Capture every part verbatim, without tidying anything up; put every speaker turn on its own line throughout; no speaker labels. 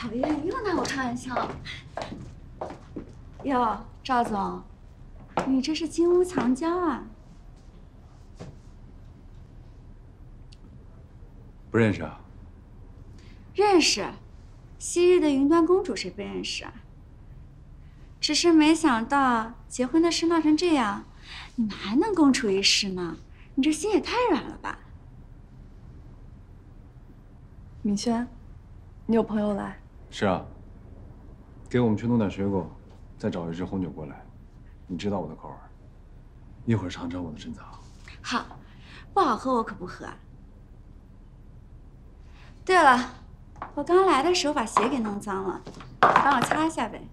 讨厌，又拿我开玩笑。哟，赵总，你这是金屋藏娇啊？
不认识啊？
认识，昔日的云端公主谁不认识啊？只是没想到结婚的事闹成这样，你们还能共处一室呢？你这心也太软了吧！
明轩，你有朋友来？
是啊。给我们去弄点水果，再找一支红酒过来。你知道我的口味，一会儿尝尝我的珍藏。
好，不好喝我可不喝啊。对了，我刚来的时候把鞋给弄脏了，帮我擦一下呗。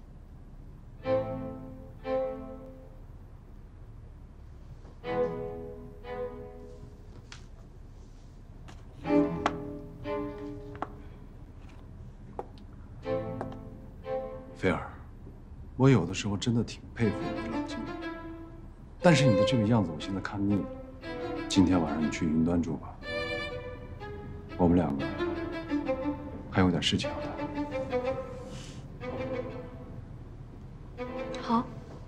菲儿，我有的时候真的挺佩服你的冷静的，但是你的这个样子，我现在看腻了。今天晚上你去云端住吧，我们两个还有点事情要谈。
好。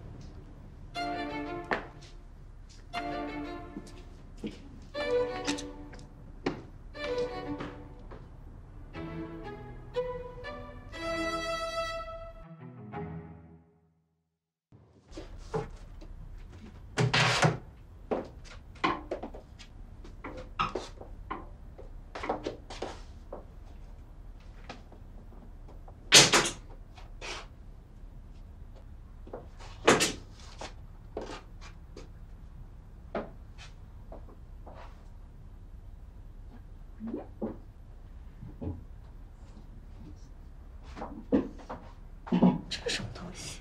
这是什么东西？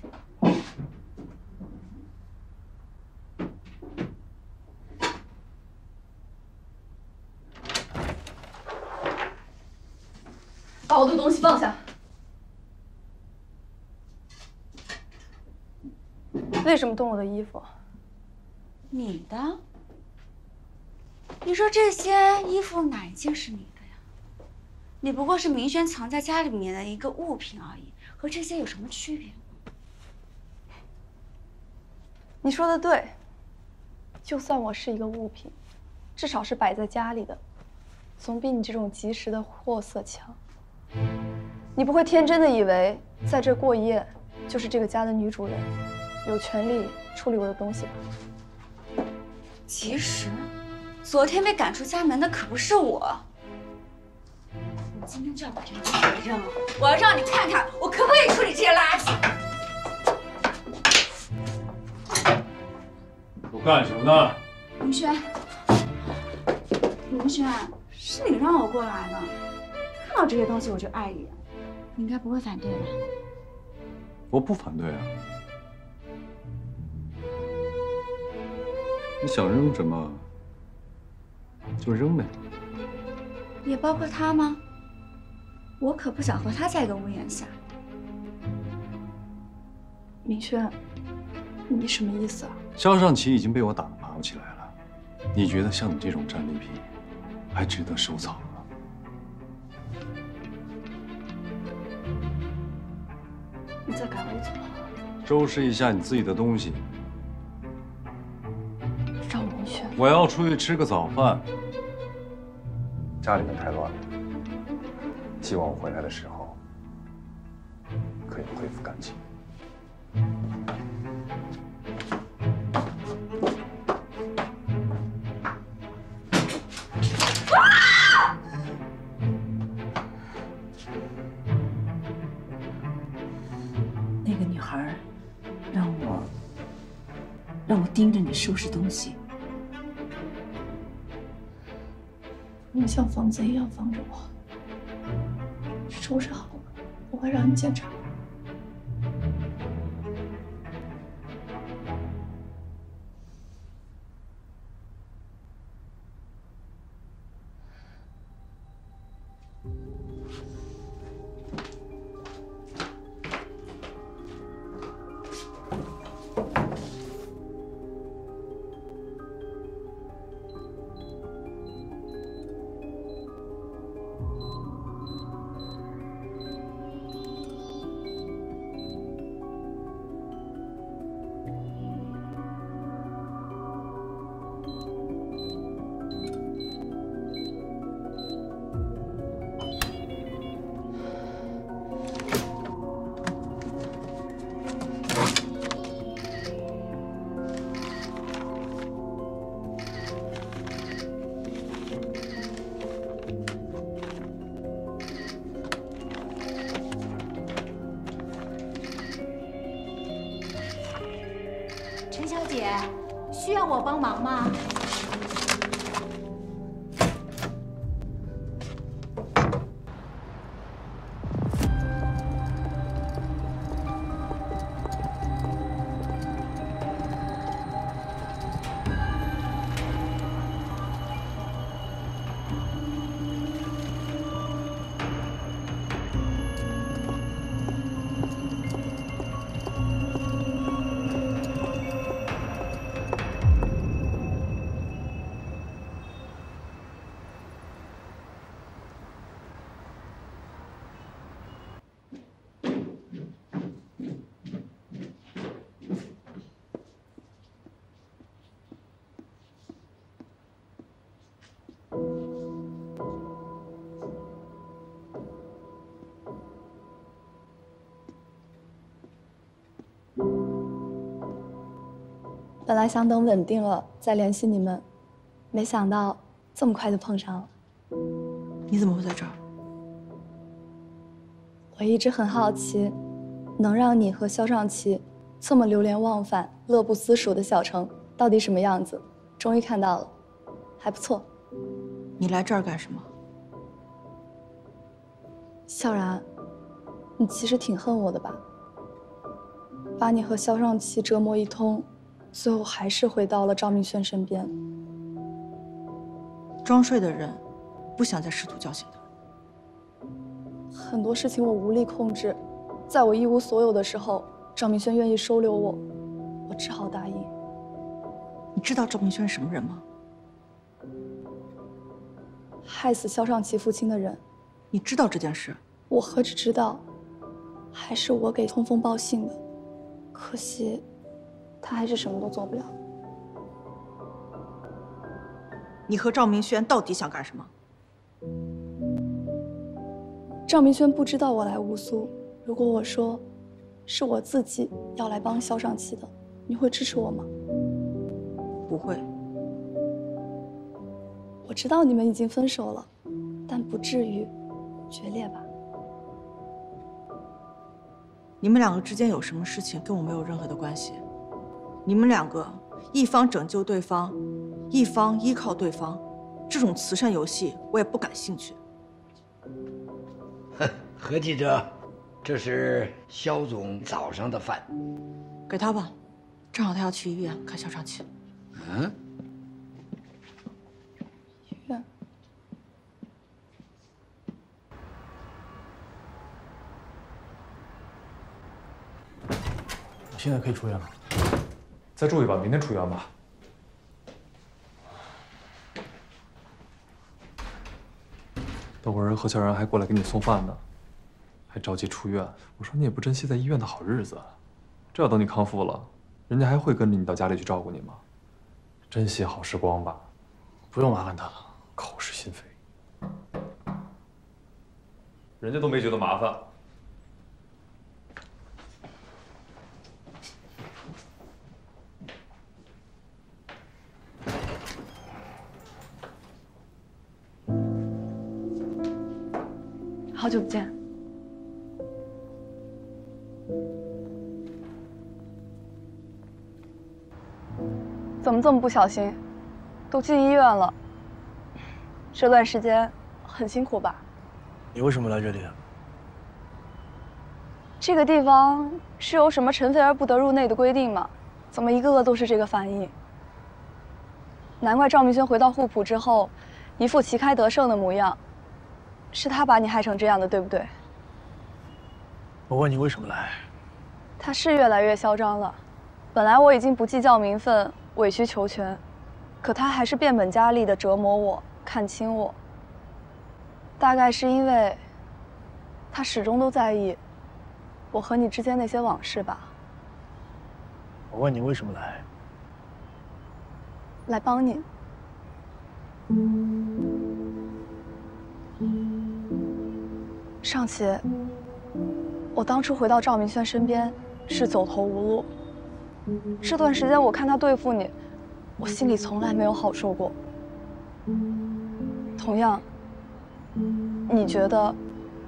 把我的东西放下！为什么动我的衣服？
你的？你说这些衣服哪一件是你的呀？你不过是明轩藏在家里面的一个物品而已，和这些有什么区别？
你说的对，就算我是一个物品，至少是摆在家里的，总比你这种及时的货色强。你不会天真的以为在这过夜就是这个家的女主人，有权利处理我的东西吧？
及时，昨天被赶出家门的可不是我。我今天就要把这个家给扔了，我要让你看看我可不可以处理这些垃圾。
都干什么呢？
明轩，明轩，是你让我过来的，看到这些东西我就碍眼，你应该不会反对吧？
我不反对啊。你想扔什么就扔呗。
也包括他吗？我可不想和他在一个屋檐下。
明轩，你什么意思啊？
肖尚奇已经被我打得爬不起来了，你觉得像你这种战利品还值得收藏吗？
你在赶我走？
收拾一下你自己的东西。
赵明轩，
我要出去吃个早饭。家里面太乱了，希望我回来的时候可以恢复干净。
那个女孩让我让我盯着你收拾东西。
你像房子一样防着我，收拾好了，我会让你检查。
姐，需要我帮忙吗？
本来想等稳定了再联系你们，没想到这么快就碰上了。
你怎么会在这儿？
我一直很好奇，能让你和萧尚奇这么流连忘返、乐不思蜀的小城到底什么样子？终于看到了，还不错。
你来这儿干什么？
萧然，你其实挺恨我的吧？把你和萧尚奇折磨一通，最后还是回到了赵明轩身边。
装睡的人，不想再试图叫醒他。
很多事情我无力控制，在我一无所有的时候，赵明轩愿意收留我，我只好答应。
你知道赵明轩是什么人吗？
害死萧尚奇父亲的人。
你知道这件事？
我何止知道，还是我给通风报信的。可惜，他还是什么都做不了。
你和赵明轩到底想干什么？
赵明轩不知道我来乌苏，如果我说是我自己要来帮萧尚奇的，你会支持我吗？
不会。
我知道你们已经分手了，但不至于决裂吧？
你们两个之间有什么事情跟我没有任何的关系。你们两个一方拯救对方，一方依靠对方，这种慈善游戏我也不感兴趣。
哼，何记者，这是肖总早上的饭，
给他吧，正好他要去医院看萧尚奇。
嗯。
医院。
现在可以出院了，再住一晚，明天出院吧。等会儿何小然还过来给你送饭呢，还着急出院。我说你也不珍惜在医院的好日子，这要等你康复了，人家还会跟着你到家里去照顾你吗？珍惜好时光吧。不用麻烦他了，口是心非。人家都没觉得麻烦。
好久不见。怎么这么不小心？都进医院了，这段时间很辛苦吧？
你为什么来这里？
这个地方是有什么陈非而不得入内的规定吗？怎么一个个都是这个翻译？难怪赵明轩回到扈浦之后，一副旗开得胜的模样。是他把你害成这样的，对不对？
我问你为什么来？
他是越来越嚣张了。本来我已经不计较名分，委曲求全，可他还是变本加厉地折磨我，看轻我。大概是因为他始终都在意我和你之间那些往事吧。
我问你为什么来？
来帮你。尚奇，我当初回到赵明轩身边是走投无路。这段时间我看他对付你，我心里从来没有好受过。同样，你觉得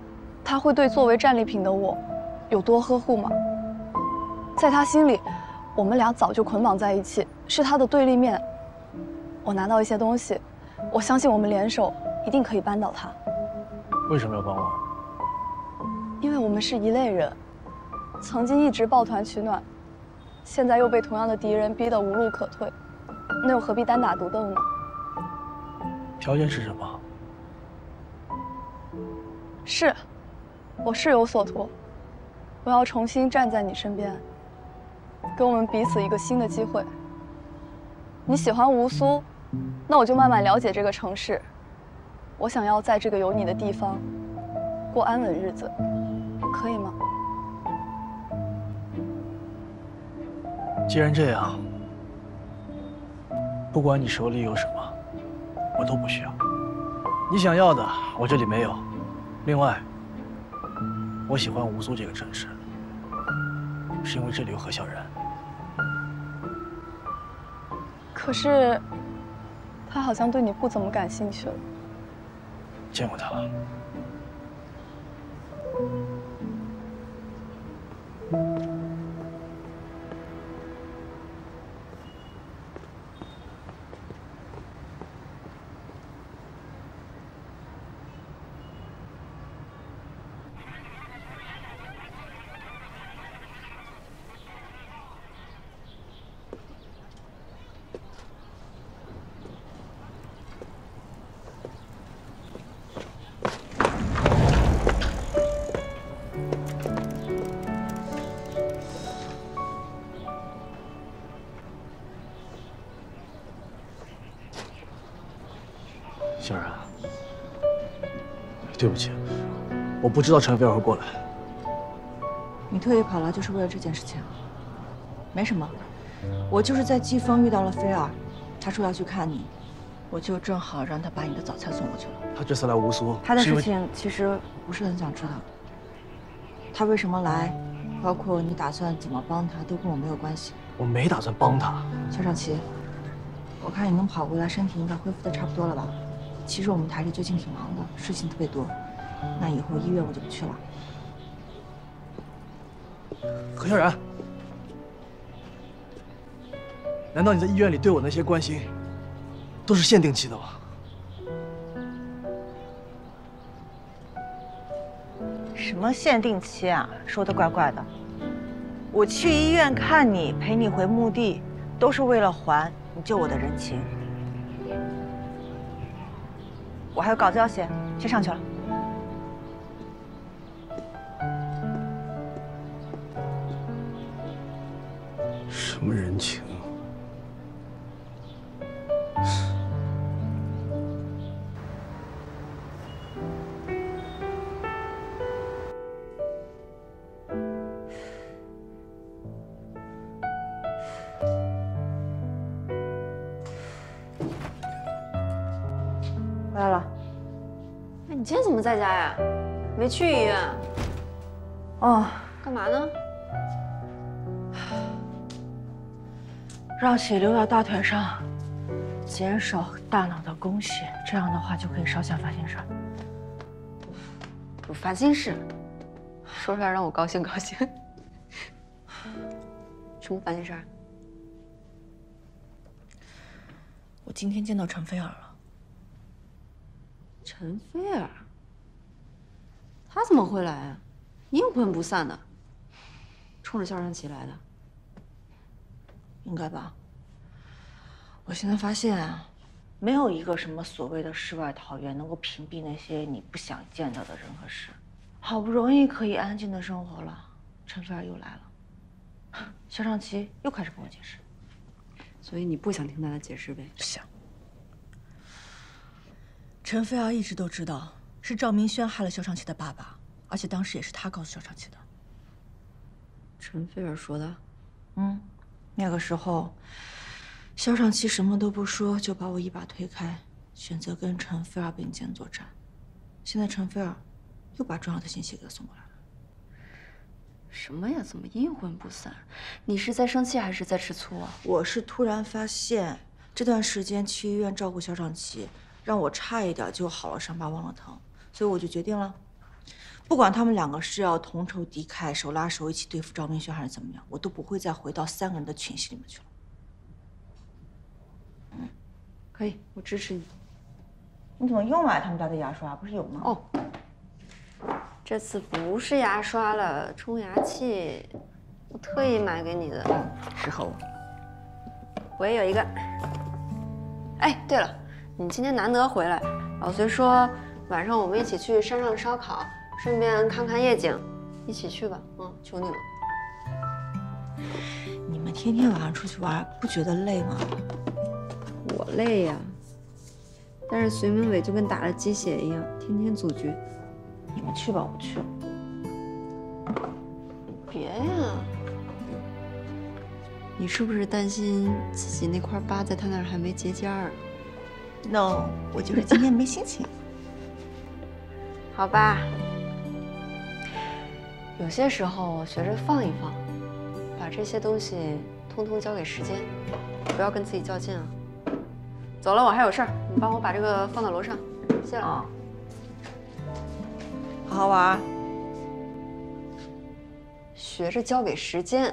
他会对作为战利品的我有多呵护吗？在他心里， 我们俩早就捆绑在一起，是他的对立面。我拿到一些东西，我相信我们联手一定可以扳倒他。
为什么要帮我？
因为我们是一类人，曾经一直抱团取暖，现在又被同样的敌人逼得无路可退，那又何必单打独斗呢？
条件是什么？
是，我是有所图，我要重新站在你身边，给我们彼此一个新的机会。你喜欢吴苏，那我就慢慢了解这个城市。我想要在这个有你的地方过安稳日子，可以吗？
既然这样，不管你手里有什么，我都不需要。你想要的，我这里没有。另外，我喜欢吴苏这个城市，是因为这里有何小然。
可是，他好像对你不怎么感兴趣了。
见过他了。小然，对不起，我不知道陈菲儿会过来。
你特意跑来就是为了这件事情？没什么，我就是在季风遇到了菲儿，他说要去看你，我就正好让他把你的早餐送过去了。
他这次来吴苏，
他的事情其实我不是很想知道。他为什么来，包括你打算怎么帮他，都跟我没有关系。
我没打算帮他。
肖少奇，我看你能跑过来，身体应该恢复的差不多了吧？其实我们台里最近挺忙的，事情特别多。那以后医院我就不去了。
何小然，难道你在医院里对我那些关心，都是限定期的吗？
什么限定期啊？说的怪怪的。我去医院看你，陪你回墓地，都是为了还你救我的人情。我还有稿子要写，先上去了。
什么人情？
回来了。
哎，你今天怎么在家呀？没去医院？
哦，
干嘛呢？
让血流到大腿上，减少大脑的供血，这样的话就可以少想烦心事儿。
有烦心事，说出来让我高兴高兴。什么烦心事儿？
我今天见到陈菲儿了。
陈菲儿，她怎么会来啊？阴魂不散的，冲着肖尚奇来的。
应该吧。我现在发现啊，没有一个什么所谓的世外桃源能够屏蔽那些你不想见到的人和事。好不容易可以安静的生活了，陈菲儿又来了，肖尚奇又开始跟我解释。
所以你不想听他的解释呗？
想。陈菲儿一直都知道是赵明轩害了肖尚奇的爸爸，而且当时也是他告诉肖尚奇的。
陈菲儿说的？
嗯。那个时候，肖尚奇什么都不说，就把我一把推开，选择跟陈菲儿并肩作战。现在陈菲儿又把重要的信息给他送过来了。
什么呀？怎么阴魂不散？你是在生气还是在吃醋啊？
我是突然发现，这段时间去医院照顾肖尚奇，让我差一点就好了伤疤忘了疼，所以我就决定了， 不管他们两个是要同仇敌忾、手拉手一起对付赵明轩，还是怎么样，我都不会再回到三个人的群戏里面去了。
嗯，可以，我支持你。
你怎么又买他们家的牙刷？不是有吗？
哦，这次不是牙刷了，冲牙器，我特意买给你的，适合我。我也有一个。哎，对了，你今天难得回来，老隋说晚上我们一起去山上烧烤，顺便看看夜景，一起去吧，嗯，求你了。
你们天天晚上出去玩，不觉得累吗？
我累呀，但是隋明伟就跟打了鸡血一样，天天组局。
你们去吧，我不去了。
别呀，你是不是担心自己那块疤在他那儿还没结痂儿
？No， 我就是今天没心情。
好吧，有些时候学着放一放，把这些东西通通交给时间，不要跟自己较劲啊。走了，我还有事儿，你帮我把这个放到楼上，谢了。
啊，好好玩。
学着交给时间。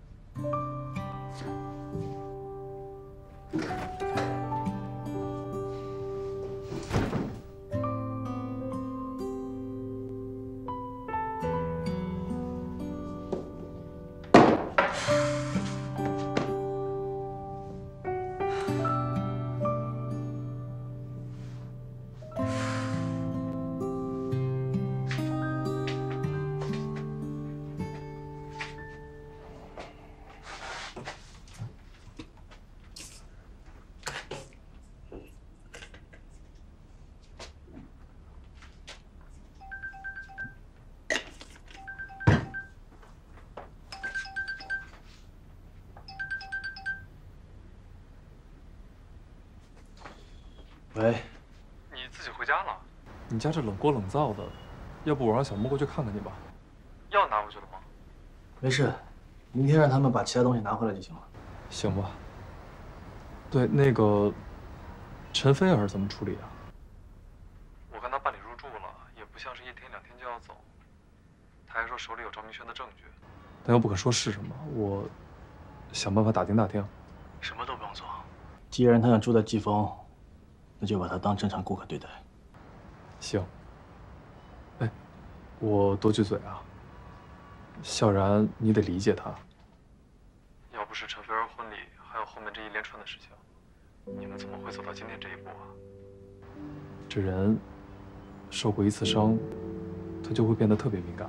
喂，
你自己回家了？你家这冷锅冷灶的，要不我让小莫过去看看你吧？药拿回去了吗？
没事，明天让他们把其他东西拿回来就行了。
行吧。对，那个陈菲儿怎么处理啊？我跟他办理入住了，也不像是一天两天就要走。他还说手里有赵明轩的证据，但又不肯说是什么。我想办法打听打听。
什么都不用做，既然他想住在季风，那就把他当正常顾客对待。
行。哎，我多句嘴啊。笑然，你得理解他。要不是陈菲儿婚礼，还有后面这一连串的事情，你们怎么会走到今天这一步啊？这人受过一次伤，他就会变得特别敏感。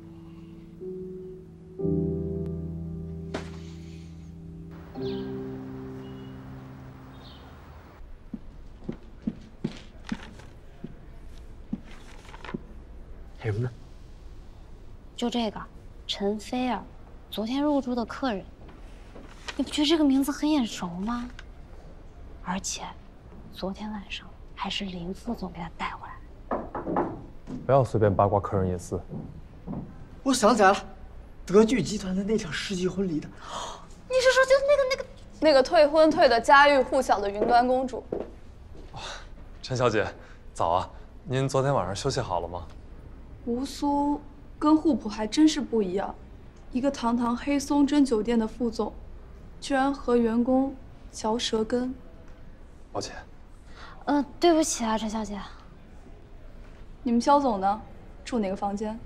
什么呢？
就这个，陈菲儿，昨天入住的客人，你不觉得这个名字很眼熟吗？而且，昨天晚上还是林副总给他带回来。
不要随便八卦客人隐私。
我想起来了，德聚集团的那场世纪婚礼的，
你是说就是那个那个那个退婚退的家喻户晓的云端公主？
陈小姐，早啊！您昨天晚上休息好了吗？
吴苏跟户普还真是不一样，一个堂堂黑松珍酒店的副总，居然和员工嚼舌根。
抱歉。
呃，对不起啊，陈小姐。
你们肖总呢？住哪个房间？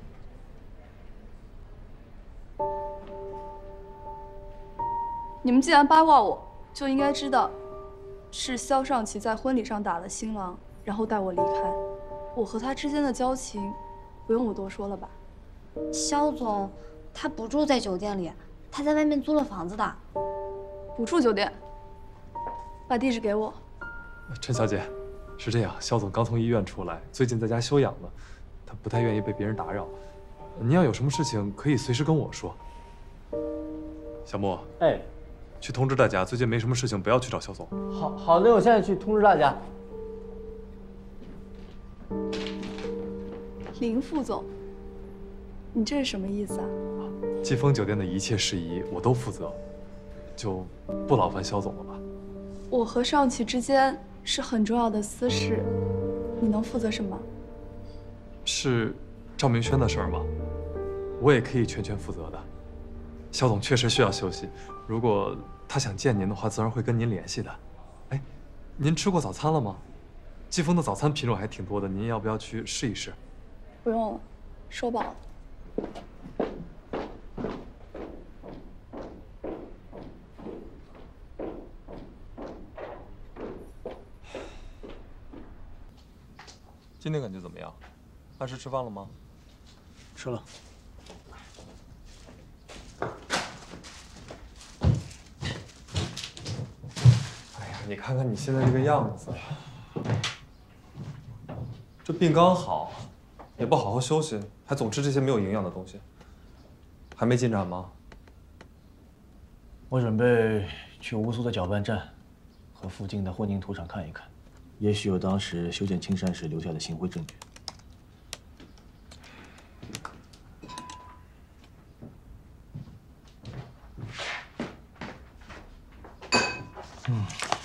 你们既然八卦我，就应该知道，是肖尚奇在婚礼上打了新郎，然后带我离开。我和他之间的交情，不用我多说了吧？
肖总，他不住在酒店里，他在外面租了房子的。
不住酒店，把地址给我。
陈小姐，是这样，肖总刚从医院出来，最近在家休养呢，他不太愿意被别人打扰。您要有什么事情，可以随时跟我说。小莫，
哎，
去通知大家，最近没什么事情，不要去找肖总。
好好的，我现在去通知大家。
林副总，你这是什么意思啊？
季风酒店的一切事宜我都负责，就不劳烦肖总了吧？
我和尚奇之间是很重要的私事，你能负责什么？
是赵明轩的事儿吗？我也可以全权负责的。肖总确实需要休息，如果他想见您的话，自然会跟您联系的。哎，您吃过早餐了吗？季风的早餐品种还挺多的，您要不要去试一试？
不用了，收饱了。
今天感觉怎么样？按时吃饭了吗？
吃了。
哎呀，你看看你现在这个样子，这病刚好，也不好好休息，还总吃这些没有营养的东西，还没进展吗？
我准备去乌苏的搅拌站和附近的混凝土厂看一看。 也许有当时修建青山时留下的行贿证据。嗯，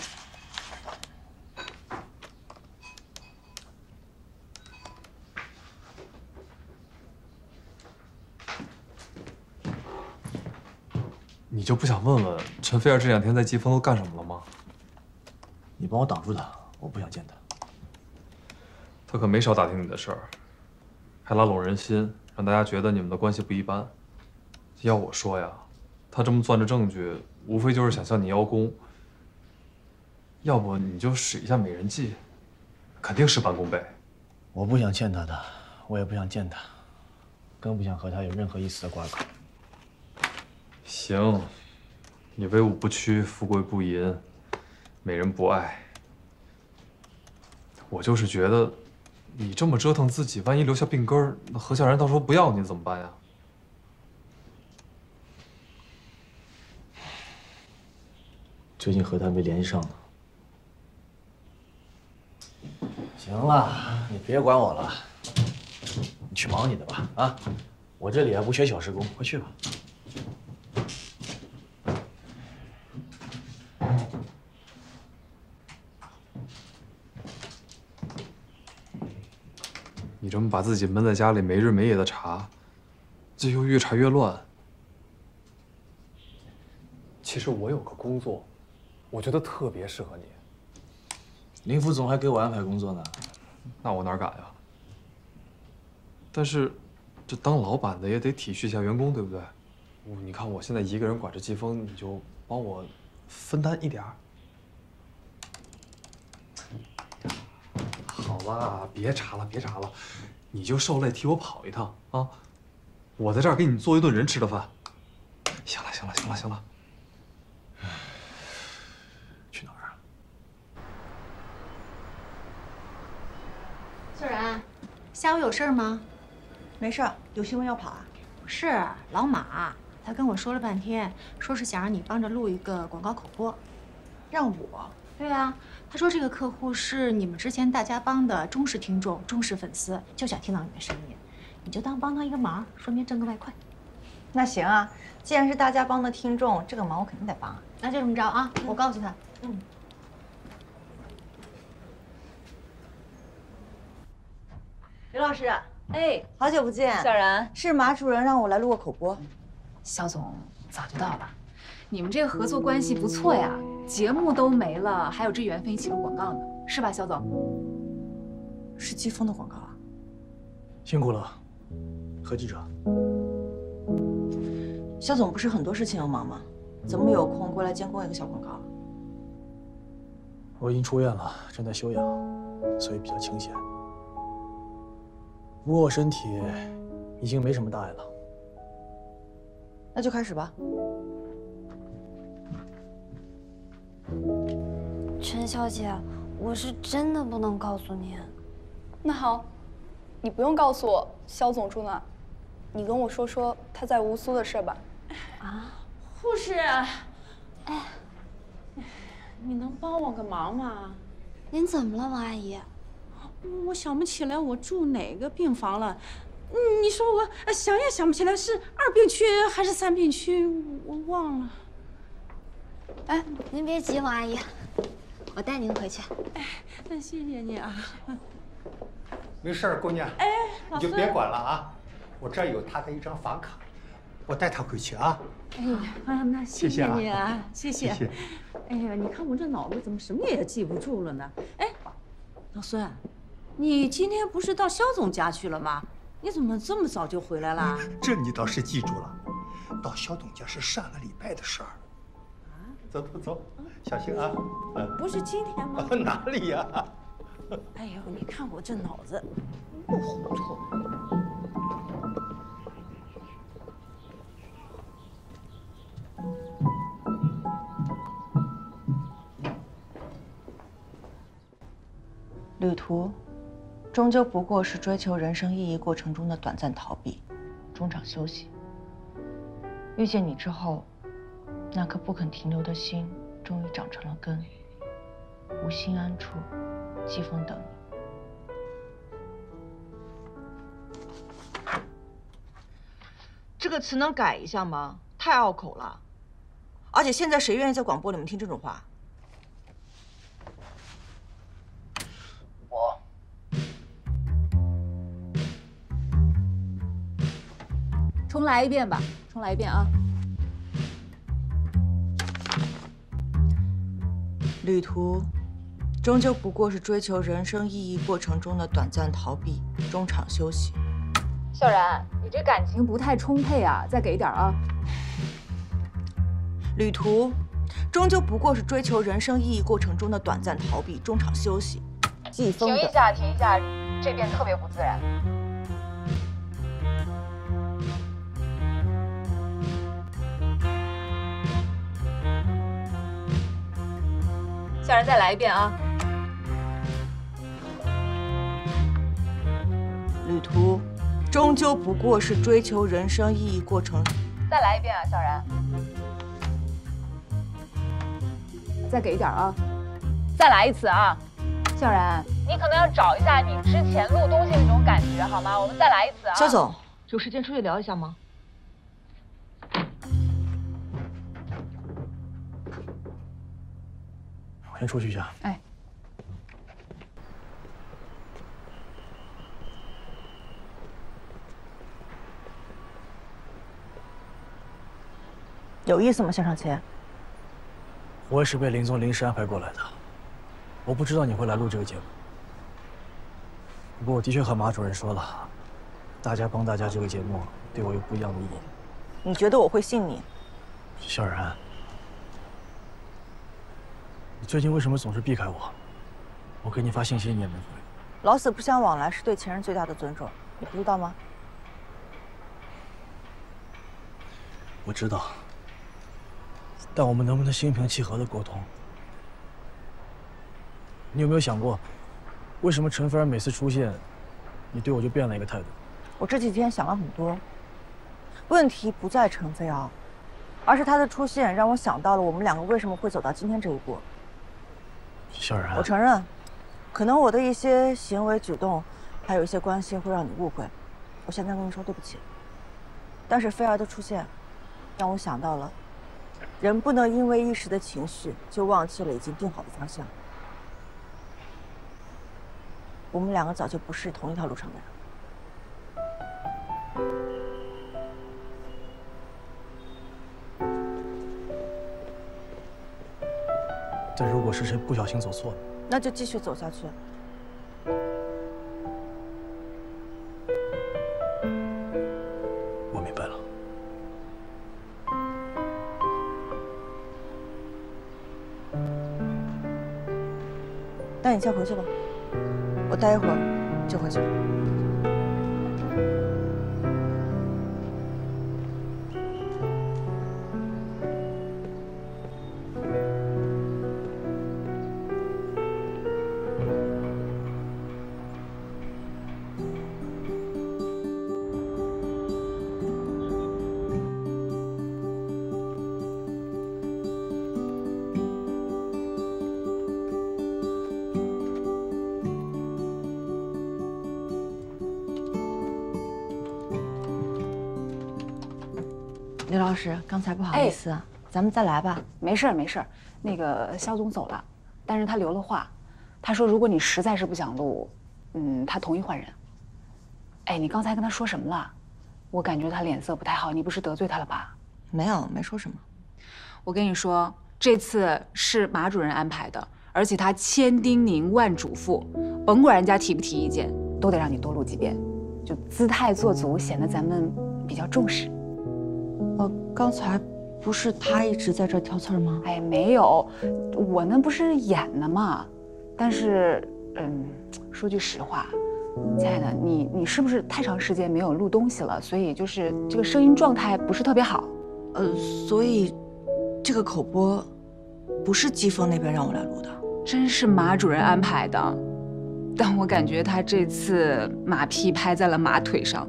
你就不想问问陈菲儿这两天在季风都干什么了吗？
你帮我挡住他。 我不想见他，
他可没少打听你的事儿，还拉拢人心，让大家觉得你们的关系不一般。要我说呀，他这么攥着证据，无非就是想向你邀功。要不你就使一下美人计，肯定事半功倍。
我不想欠他的，我也不想见他，更不想和他有任何一丝的瓜葛。
行，你威武不屈，富贵不淫，美人不爱。 我就是觉得，你这么折腾自己，万一留下病根儿，那何小然到时候不要你怎么办呀？
最近和他没联系上呢。行了，你别管我了，你去忙你的吧。啊，我这里还不缺小时工，快去吧。
你这么把自己闷在家里没日没夜的查，这又越查越乱。其实我有个工作，我觉得特别适合你。
林副总还给我安排工作呢，
那我哪敢呀？但是，这当老板的也得体恤一下员工，对不对？我你看我现在一个人管着季风，你就帮我分担一点儿。 好啦，别查了，别查了，你就受累替我跑一趟啊！我在这儿给你做一顿人吃的饭。行了，行了，行了，行了。
去哪儿啊？
秀然，下午有事儿吗？
没事儿，有新闻要跑啊？
不是，老马他跟我说了半天，说是想让你帮着录一个广告口播。
让我？
对啊。 他说：“这个客户是你们之前大家帮的忠实听众、忠实粉丝，就想听到你的声音，你就当帮他一个忙，顺便挣个外快。”
那行啊，既然是大家帮的听众，这个忙我肯定得帮。
那就这么着啊，嗯、我告诉他。嗯。
刘老师，
哎，
好久不见。
小然，
是马主任让我来录个口播。
肖总早就到了，你们这个合作关系不错呀。 节目都没了，还有这缘分一起录广告呢，是吧，肖总？
是季风的广告啊！
辛苦了，何记者。
肖总不是很多事情要忙吗？怎么有空过来监工一个小广告？
我已经出院了，正在休养，所以比较清闲。不过我身体已经没什么大碍了。
那就开始吧。
陈小姐，我是真的不能告诉您。
那好，你不用告诉我肖总住哪，你跟我说说他在乌苏的事吧。
啊，护士，哎，你能帮我个忙吗？
您怎么了，王阿姨？
我想不起来我住哪个病房了。你说我想也想不起来是二病区还是三病区，我忘了。
哎，您别急，王阿姨，我带您回去。
哎，那谢谢你啊。
没事儿，姑娘，
哎，
你就别管了啊。我这儿有他的一张房卡，我带他回去啊。
哎呀，啊，那谢谢你啊，谢谢。
谢谢。
哎呀，你看我这脑子怎么什么也记不住了呢？哎，老孙，你今天不是到肖总家去了吗？你怎么这么早就回来了？
这你倒是记住了，到肖董家是上个礼拜的事儿。
啊，
走走走，小心啊。嗯，
不是今天吗？
哪里呀？
哎呦，你看我这脑子不糊涂。
旅途，终究不过是追求人生意义过程中的短暂逃避，中场休息。遇见你之后，那颗不肯停留的心终于长成了根，无心安处，季风等你。这个词能改一下吗？太拗口了，而且现在谁愿意在广播里面听这种话？
我。
重来一遍吧，重来一遍啊！
旅途，终究不过是追求人生意义过程中的短暂逃避，中场休息。
笑然，你这感情不太充沛啊，再给点啊！
旅途，终究不过是追求人生意义过程中的短暂逃避，中场休息。季风的。
停一下，停一下，这边特别不自然。笑然，再来一遍啊！
旅途，终究不过是追求人生意义过程。
再来一遍啊，笑然！再给点啊！再来一次啊！笑然，你可能要找一下你之前录东西那种感觉，好吗？我们再来一次啊！
肖总，有时间出去聊一下吗？
我先出去一下。
哎。
有意思吗，夏长青？
我也是被林总临时安排过来的，我不知道你会来录这个节目。不过我的确和马主任说了，大家帮大家这个节目对我有不一样的意义。
你觉得我会信你？
小然，你最近为什么总是避开我？我给你发信息你也没回。
老死不相往来是对前任最大的尊重，你不知道吗？
我知道。但我们能不能心平气和的沟通？你有没有想过，为什么陈菲儿每次出现，你对我就变了一个态度？
我这几天想了很多，问题不在陈飞儿，而是他的出现让我想到了我们两个为什么会走到今天这一步。
小然，
我承认，可能我的一些行为举动，还有一些关系会让你误会，我现在跟你说对不起。但是菲儿的出现，让我想到了。人不能因为一时的情绪就忘记了已经定好的方向。我们两个早就不是同一条路上的
人。但如果是谁不小心走错了，
那就继续走下去。
我明白了。
那你先回去吧，我待一会儿就回去。刘老师，刚才不好意思，哎、咱们再来吧。
没事儿，没事儿。那个肖总走了，但是他留了话，他说如果你实在是不想录， 嗯，他同意换人。哎，你刚才跟他说什么了？我感觉他脸色不太好，你不是得罪他了吧？
没有，没说什么。
我跟你说，这次是马主任安排的，而且他千叮咛万嘱咐，甭管人家提不提意见，都得让你多录几遍，就姿态做足，显得咱们比较重视。
呃，刚才不是他一直在这挑刺儿吗？
哎，没有，我那不是演呢吗？但是，嗯，说句实话，亲爱的，你你是不是太长时间没有录东西了？所以就是这个声音状态不是特别好。
呃，所以这个口播不是季风那边让我来录的，
真是马主任安排的。但我感觉他这次马屁拍在了马腿上。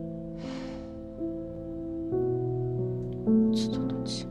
自作多情。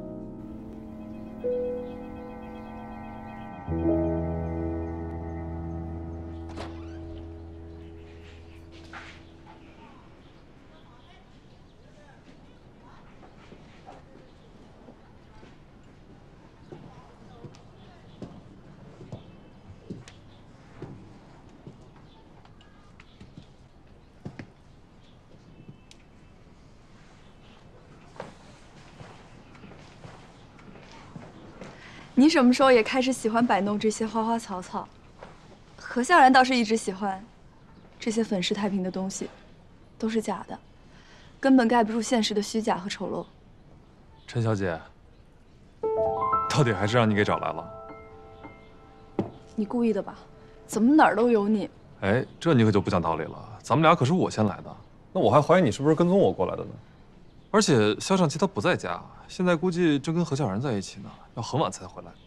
你什么时候也开始喜欢摆弄这些花花草草？何笑然倒是一直喜欢，这些粉饰太平的东西，都是假的，根本盖不住现实的虚假和丑陋。
陈小姐，到底还是让你给找来了。
你故意的吧？怎么哪儿都有你？
哎，这你可就不讲道理了。咱们俩可是我先来的，那我还怀疑你是不是跟踪我过来的呢。而且肖尚奇他不在家，现在估计正跟何小然在一起呢，要很晚才回来。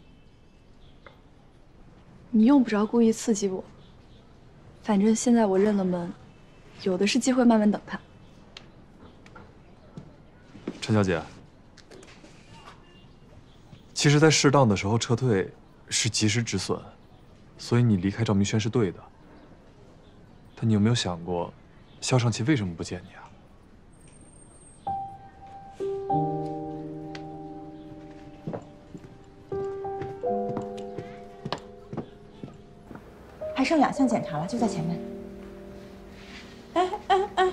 你用不着故意刺激我，反正现在我认了门，有的是机会慢慢等他。
陈小姐，其实，在适当的时候撤退是及时止损，所以你离开赵明轩是对的。但你有没有想过，肖尚奇为什么不见你啊？
还剩两项检查了，就在前面。哎哎哎，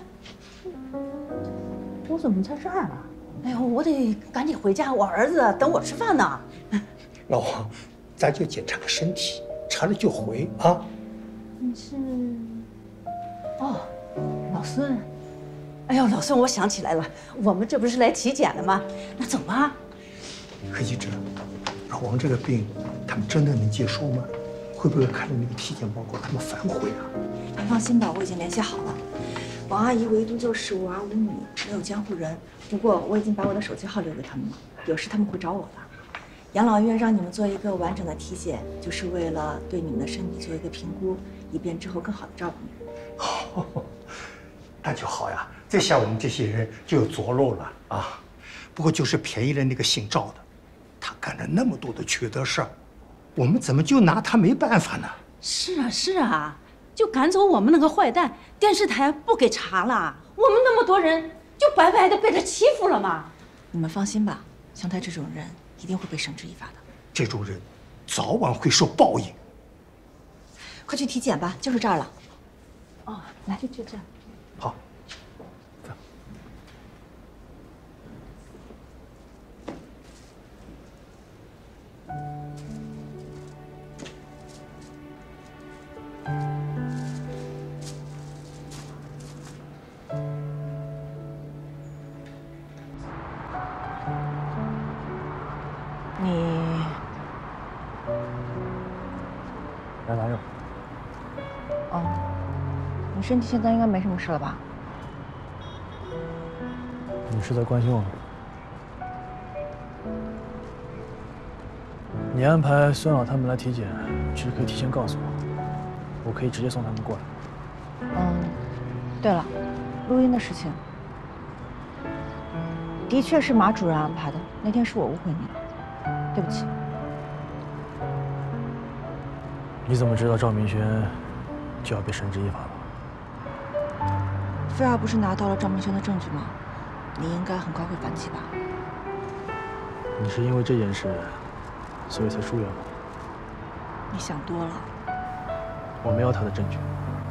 我怎么在这儿啊？哎呦，我得赶紧回家，我儿子等我吃饭呢。
老王，咱就检查个身体，查了就回啊。
你是？哦，老孙。哎呦，老孙，我想起来了，我们这不是来体检的吗？那走吧。
何医生，老王这个病，他们真的能接受吗？会不会看了那个体检报告，他们反悔啊？
您放心吧，我已经联系好了。王阿姨唯独就是无儿无女，没有监护人。不过我已经把我的手机号留给他们了，有事他们会找我的。养老院让你们做一个完整的体检，就是为了对你们的身体做一个评估，以便之后更好的照顾你们。
哦，那就好呀，这下我们这些人就有着落了啊。不过就是便宜了那个姓赵的，他干了那么多的缺德事儿。我们怎么就拿他没办法呢？
是啊是啊，就赶走我们那个坏蛋，电视台不给查了，我们那么多人就白白的被他欺负了嘛。
你们放心吧，像他这种人一定会被绳之以法的。
这种人早晚会受报应。
快去体检吧，就是这儿了。
哦，来，就就这样。
好。
你
来哪有？
哦，你身体现在应该没什么事了吧？
你是在关心我吗？你安排孙老他们来体检，其实可以提前告诉我，我可以直接送他们过来。
嗯，对了，录音的事情，的确是马主任安排的。那天是我误会你了，对不起。
你怎么知道赵明轩就要被绳之以法了？
菲儿不是拿到了赵明轩的证据吗？你应该很快会反击吧？
你是因为这件事，所以才疏远我？
你想多了。
我没有他的证据，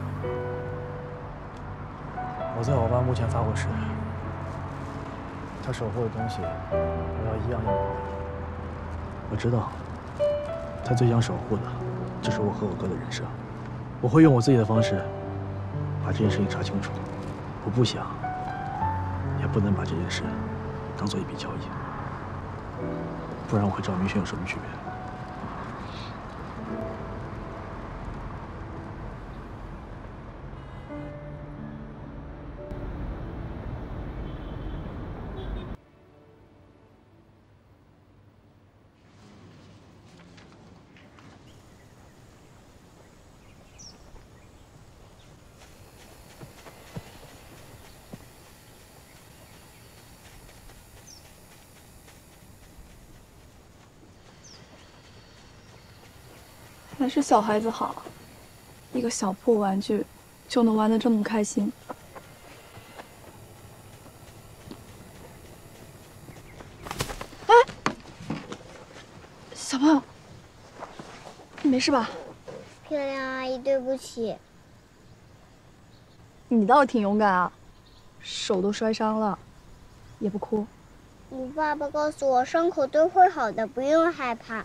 我在我爸墓前发过誓，他守护的东西，我要一样样保卫。我知道，他最想守护的，就是我和我哥的人生。我会用我自己的方式，把这件事情查清楚。我不想，也不能把这件事当做一笔交易，不然我会找明轩有什么区别。
还是小孩子好，一个小破玩具就能玩得这么开心。哎，小朋友，你没事吧？
漂亮阿姨，对不起。
你倒是挺勇敢啊，手都摔伤了，也不哭。
我爸爸告诉我，伤口都会好的，不用害怕。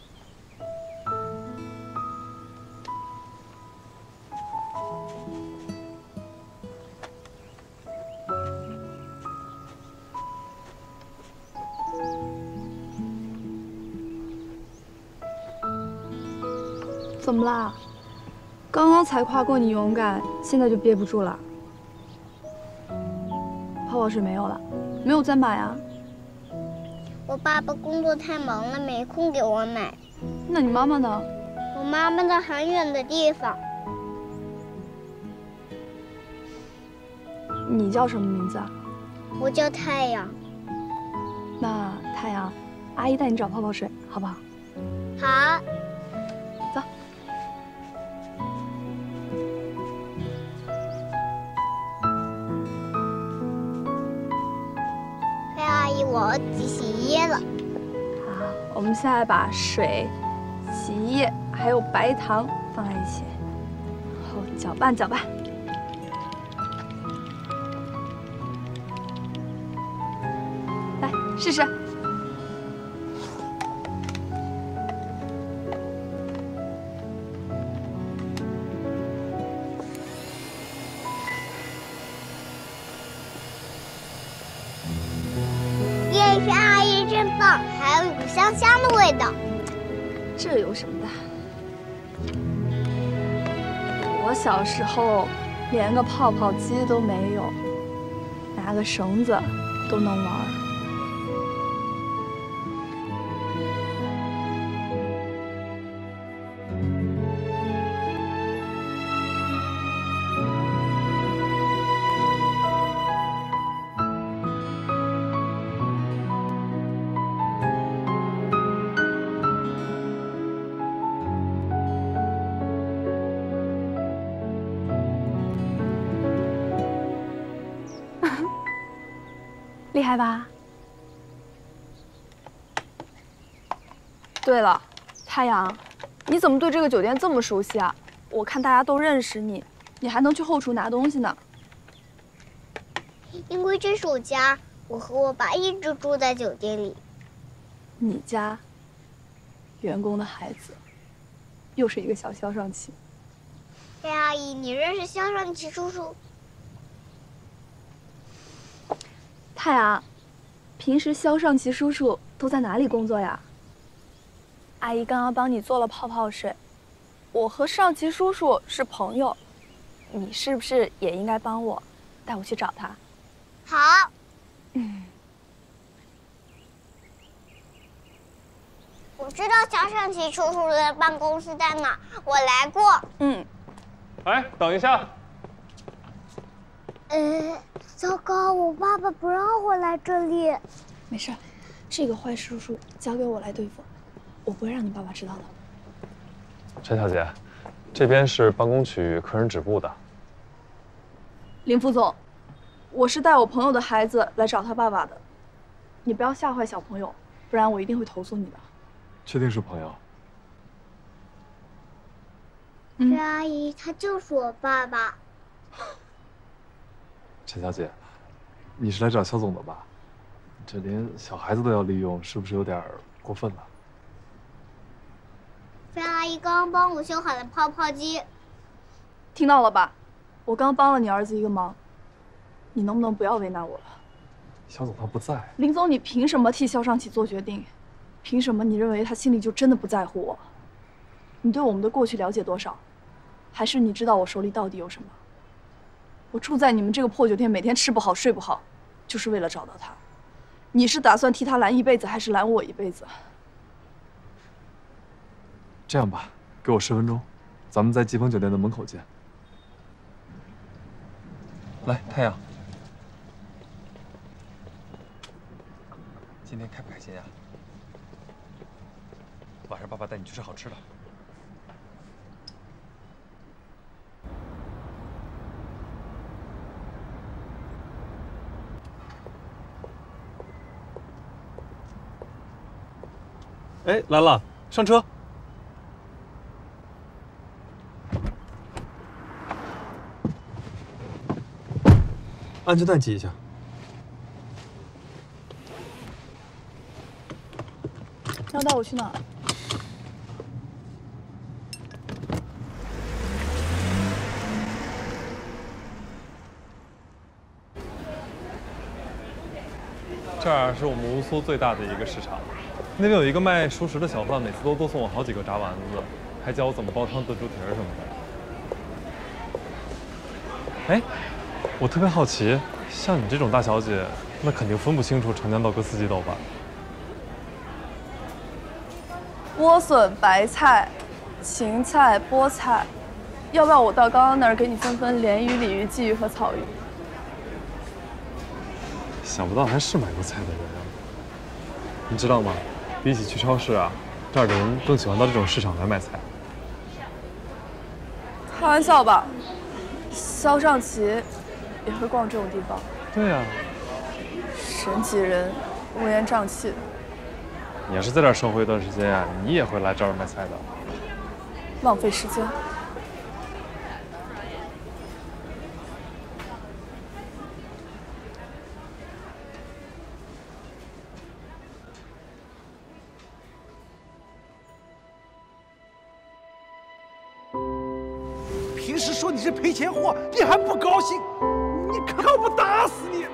怎么啦？刚刚才夸过你勇敢，现在就憋不住了？泡泡水没有了，没有再买啊？
我爸爸工作太忙了，没空给我买。
那你妈妈呢？
我妈妈在很远的地方。
你叫什么名字啊？
我叫太阳。
那太阳，阿姨带你找泡泡水，好不好？
好。
走。
嘿，阿姨，我要挤洗衣液了。
好，我们现在把水、洗衣液还有白糖放在一起，然后搅拌搅拌。来试试。
叶轩阿姨真棒，还有一股香香的味道。
这有什么的？我小时候连个泡泡机都没有，拿个绳子都能玩。厉害吧？对了，太阳，你怎么对这个酒店这么熟悉啊？我看大家都认识你，你还能去后厨拿东西呢。
因为这是我家，我和我爸一直住在酒店里。
你家，员工的孩子，又是一个小肖尚奇。
嘿，阿姨，你认识肖尚奇叔叔？
太阳，平时肖尚奇叔叔都在哪里工作呀？阿姨刚刚帮你做了泡泡水，我和尚奇叔叔是朋友，你是不是也应该帮我带我去找他？
好。
嗯。
我知道肖尚奇叔叔的办公室在哪，我来过。
嗯。
哎，等一下。
呃，糟糕，我爸爸不让我来这里。
没事，这个坏叔叔交给我来对付，我不会让你爸爸知道的。
陈小姐，这边是办公区域，客人止步的。
林副总，我是带我朋友的孩子来找他爸爸的，你不要吓坏小朋友，不然我一定会投诉你的。
确定是朋友？
是阿姨，他就是我爸爸。
陈小姐，你是来找肖总的吧？这连小孩子都要利用，是不是有点过分了？
菲阿姨刚刚帮我修好了泡泡机。
听到了吧？我刚帮了你儿子一个忙，你能不能不要为难我了？
肖总他不在。
林总，你凭什么替肖尚奇做决定？凭什么你认为他心里就真的不在乎我？你对我们的过去了解多少？还是你知道我手里到底有什么？我住在你们这个破酒店，每天吃不好睡不好，就是为了找到他。你是打算替他拦一辈子，还是拦我一辈子？
这样吧，给我十分钟，咱们在季风酒店的门口见。来，太阳，今天开不开心呀？晚上爸爸带你去吃好吃的。
哎，来了，上车。安全带系一下。
要带我去哪儿？
这儿是我们乌苏最大的一个市场，那边有一个卖熟食的小贩，每次都多送我好几个炸丸子，还教我怎么煲汤、炖猪蹄儿什么的。哎，我特别好奇，像你这种大小姐，那肯定分不清楚长江豆跟四季豆吧？
莴笋、白菜、芹菜、菠菜，要不要我到刚刚那儿给你分分鲢鱼、鲤鱼、鲫鱼和草鱼？
想不到还是买过菜的人啊！你知道吗？比起去超市啊，这儿的人更喜欢到这种市场来买菜。
开玩笑吧？肖尚奇也会逛这种地方？
对呀、啊。
神奇人，乌烟瘴气的。
你要是在这儿生活一段时间啊，你也会来这儿买菜的。
浪费时间。
平时说你是赔钱货，你还不高兴？你看我不打死你！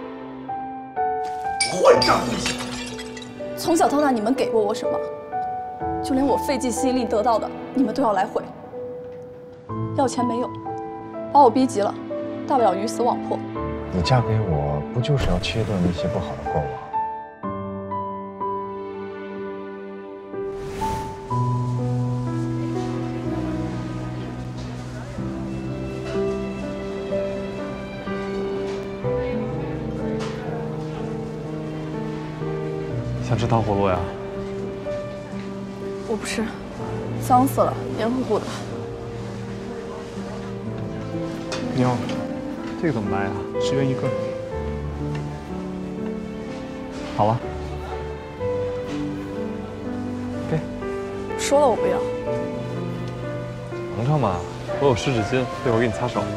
混账东西！
从小到大，你们给过我什么？就连我费尽心力得到的，你们都要来毁。要钱没有，把我逼急了，大不了鱼死网破。
你嫁给我，不就是要切断那些不好的过往？
想吃糖葫芦呀？
我不吃，脏死了，黏糊糊的。
妞，这个怎么卖呀？十元一个。好了，给。
说了我不要。
尝尝嘛，我有湿纸巾，一会儿给你擦手。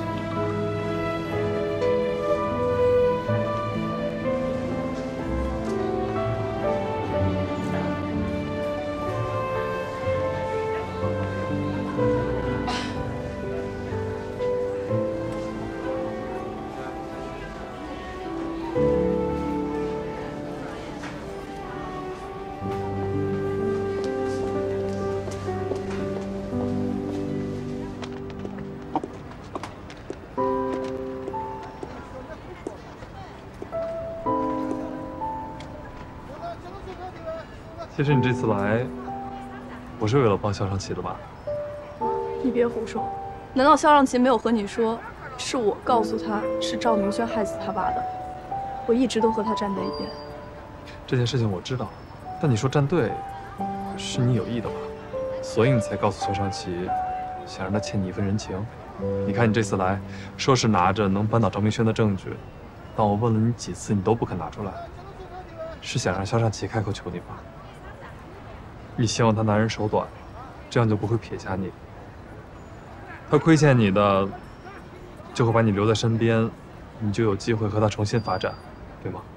其实你这次来，不是为了帮肖尚奇的吧？
你别胡说，难道肖尚奇没有和你说，是我告诉他是赵明轩害死他爸的？我一直都和他站在一边。
这件事情我知道，但你说站队，是你有意的吧？所以你才告诉肖尚奇，想让他欠你一份人情。你看你这次来，说是拿着能扳倒赵明轩的证据，但我问了你几次，你都不肯拿出来，是想让肖尚奇开口求你吧？你希望他拿人手短，这样就不会撇下你。他亏欠你的，就会把你留在身边， 你就有机会和他重新发展，对吗？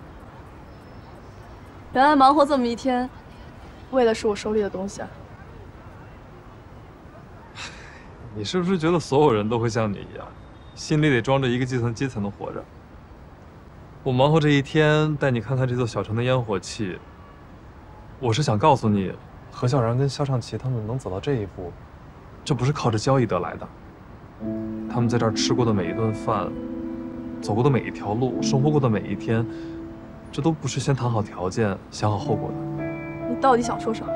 原来忙活这么一天，为的是我手里的东西啊！
你是不是觉得所有人都会像你一样，心里得装着一个计算机才能活着？我忙活这一天，带你看看这座小城的烟火气。我是想告诉你，何小然跟肖尚奇他们能走到这一步，这不是靠着交易得来的。他们在这儿吃过的每一顿饭，走过的每一条路，生活过的每一天，这都不是先谈好条件、想好后果的。
你到底想说什么？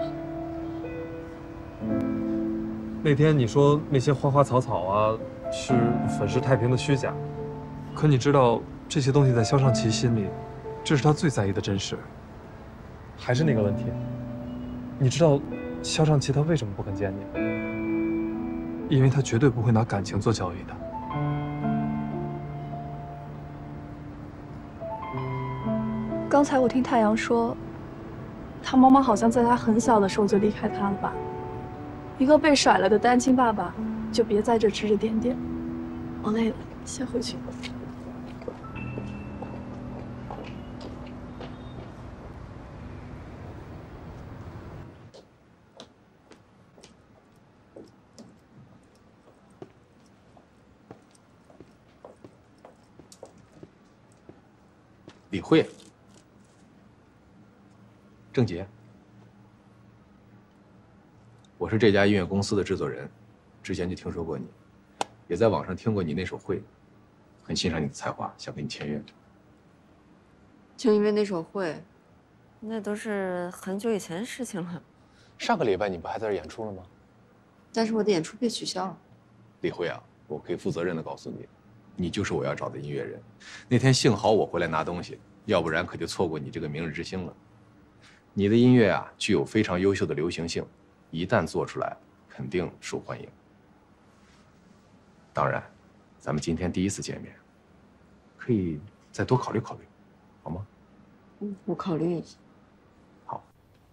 那天你说那些花花草草啊，是粉饰太平的虚假，可你知道这些东西在肖尚奇心里，这是他最在意的真实。还是那个问题，你知道肖尚奇他为什么不肯见你？因为他绝对不会拿感情做交易的。
刚才我听太阳说，他妈妈好像在他很小的时候就离开他了吧？一个被甩了的单亲爸爸，就别在这指指点点。我累了，先回去。
李慧，郑杰，我是这家音乐公司的制作人，之前就听说过你，也在网上听过你那首《会》，很欣赏你的才华，想跟你签约。
就因为那首《会》，那都是很久以前的事情了。
上个礼拜你不还在这演出了吗？
但是我的演出被取消了。
李慧啊，我可以负责任的告诉你，你就是我要找的音乐人。那天幸好我回来拿东西，要不然可就错过你这个明日之星了。你的音乐啊，具有非常优秀的流行性，一旦做出来，肯定受欢迎。当然，咱们今天第一次见面，可以再多考虑考虑，好吗？
嗯，我考虑一下。
好。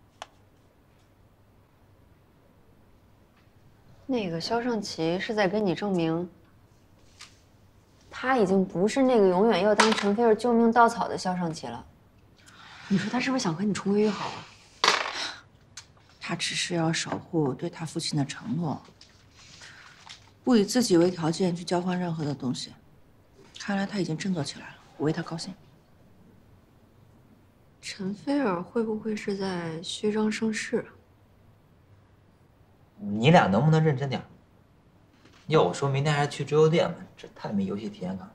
那个肖尚奇是在跟你证明，他已经不是那个永远要当陈菲儿救命稻草的肖尚奇了。你说他是不是想和你重归于好啊？
他只是要守护对他父亲的承诺，不以自己为条件去交换任何的东西。看来他已经振作起来了，我为他高兴。
陈菲儿会不会是在虚张声势？
你俩能不能认真点？要我说，明天还是去桌游店吧，这太没游戏体验感了。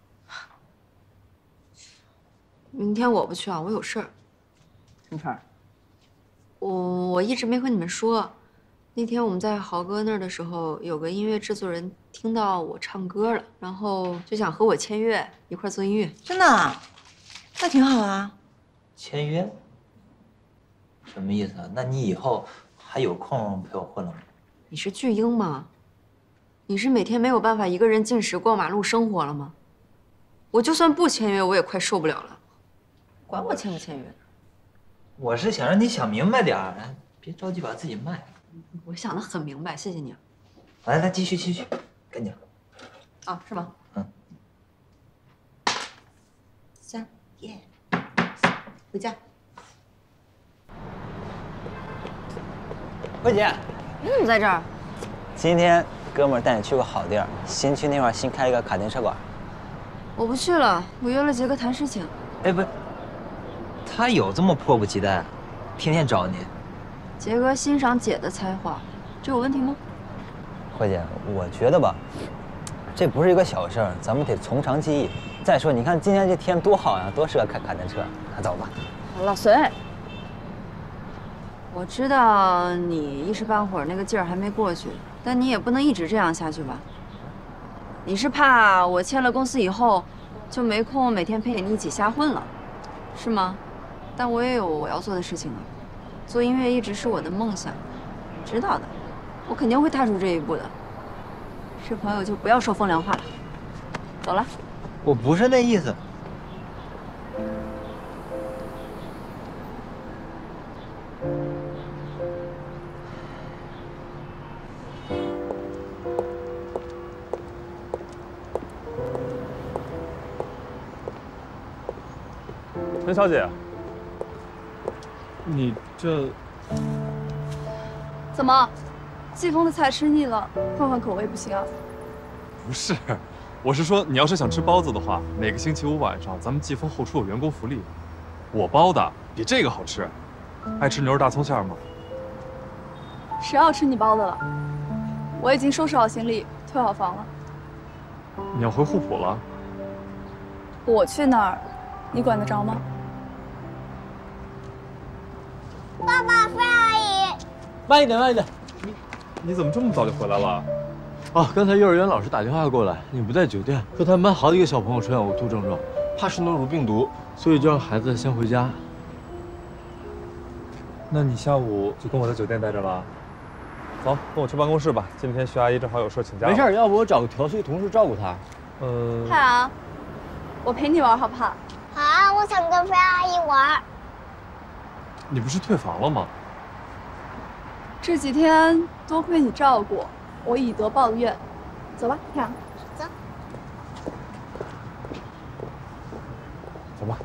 明天我不去啊，我有事儿。
什么事儿？
我我一直没和你们说，那天我们在豪哥那儿的时候，有个音乐制作人听到我唱歌了，然后就想和我签约，一块做音乐。
真的？那挺好啊。
签约？什么意思啊？那你以后还有空陪我混了吗？
你是巨婴吗？你是每天没有办法一个人进食过马路生活了吗？我就算不签约，我也快受不了了。管我签不签约？
我是想让你想明白点儿，别着急把自己卖。
我想的很明白，谢谢你。
来来，继续继续，赶紧。
啊，是吗？
嗯。
三耶，回家。
慧姐，
你怎么在这儿？
今天哥们儿带你去个好地儿，新区那块新开一个卡丁车馆。
我不去了，我约了杰哥谈事情。
哎，不是，他有这么迫不及待，天天找你？
杰哥欣赏姐的才华，这有问题吗？
慧姐，我觉得吧，这不是一个小事儿，咱们得从长计议。再说，你看今天这天多好呀，多适合开卡丁车。那走吧。
老隋，我知道你一时半会儿那个劲儿还没过去，但你也不能一直这样下去吧？你是怕我签了公司以后，就没空每天陪你一起瞎混了，是吗？但我也有我要做的事情啊。做音乐一直是我的梦想，你知道的，我肯定会踏出这一步的。是朋友就不要说风凉话了。走了。
我不是那意思。
陈小姐，你这
怎么？季风的菜吃腻了，换换口味不行啊？
不是，我是说，你要是想吃包子的话，每个星期五晚上咱们季风后厨有员工福利，我包的比这个好吃。爱吃牛肉大葱馅吗？
谁要吃你包的了？我已经收拾好行李，退好房了。
你要回滹浦了？
我去哪儿，你管得着吗？
爸爸，费阿姨，
慢一点，慢一点。
你你怎么这么早就回来了？
哦，刚才幼儿园老师打电话过来，你不在酒店，说他们班好几个小朋友出现呕吐症状，怕是诺如病毒，所以就让孩子先回家。
那你下午就跟我在酒店待着了？走，跟我去办公室吧。今天徐阿姨正好有事请假。
没事，要不我找个调岁同事照顾她。
呃，
太阳，我陪你玩好不好？
好啊，我想跟费阿姨玩。
你不是退房了吗？
这几天多亏你照顾，我以德报怨。走吧，太阳。
走。
走吧。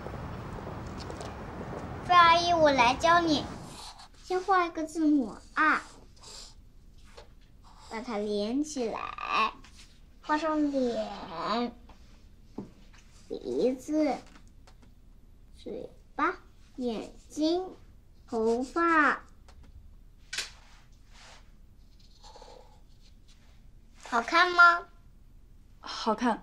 费阿姨，我来教你。先画一个字母 R， 把它连起来，画上脸、鼻子、嘴巴、眼睛、头发，好看吗？
好看。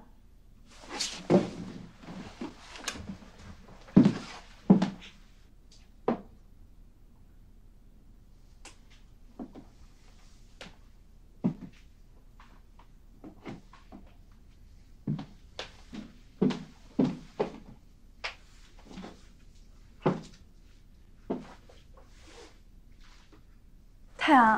太阳，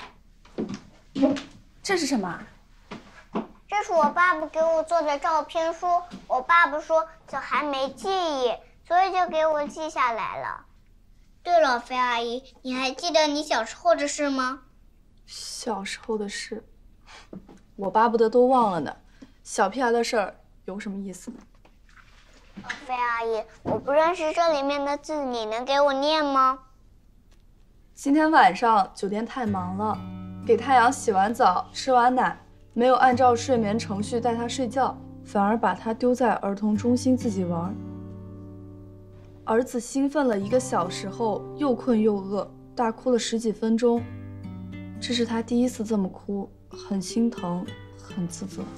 这是什么？
这是我爸爸给我做的照片书。我爸爸说小孩没记忆，所以就给我记下来了。对了，费阿姨，你还记得你小时候的事吗？
小时候的事，我巴不得都忘了呢。小屁孩的事儿有什么意思？
费阿姨，我不认识这里面的字，你能给我念吗？
今天晚上酒店太忙了，给太阳洗完澡、吃完奶，没有按照睡眠程序带他睡觉，反而把他丢在儿童中心自己玩。儿子兴奋了一个小时后，又困又饿，大哭了十几分钟。这是他第一次这么哭，很心疼，很自责。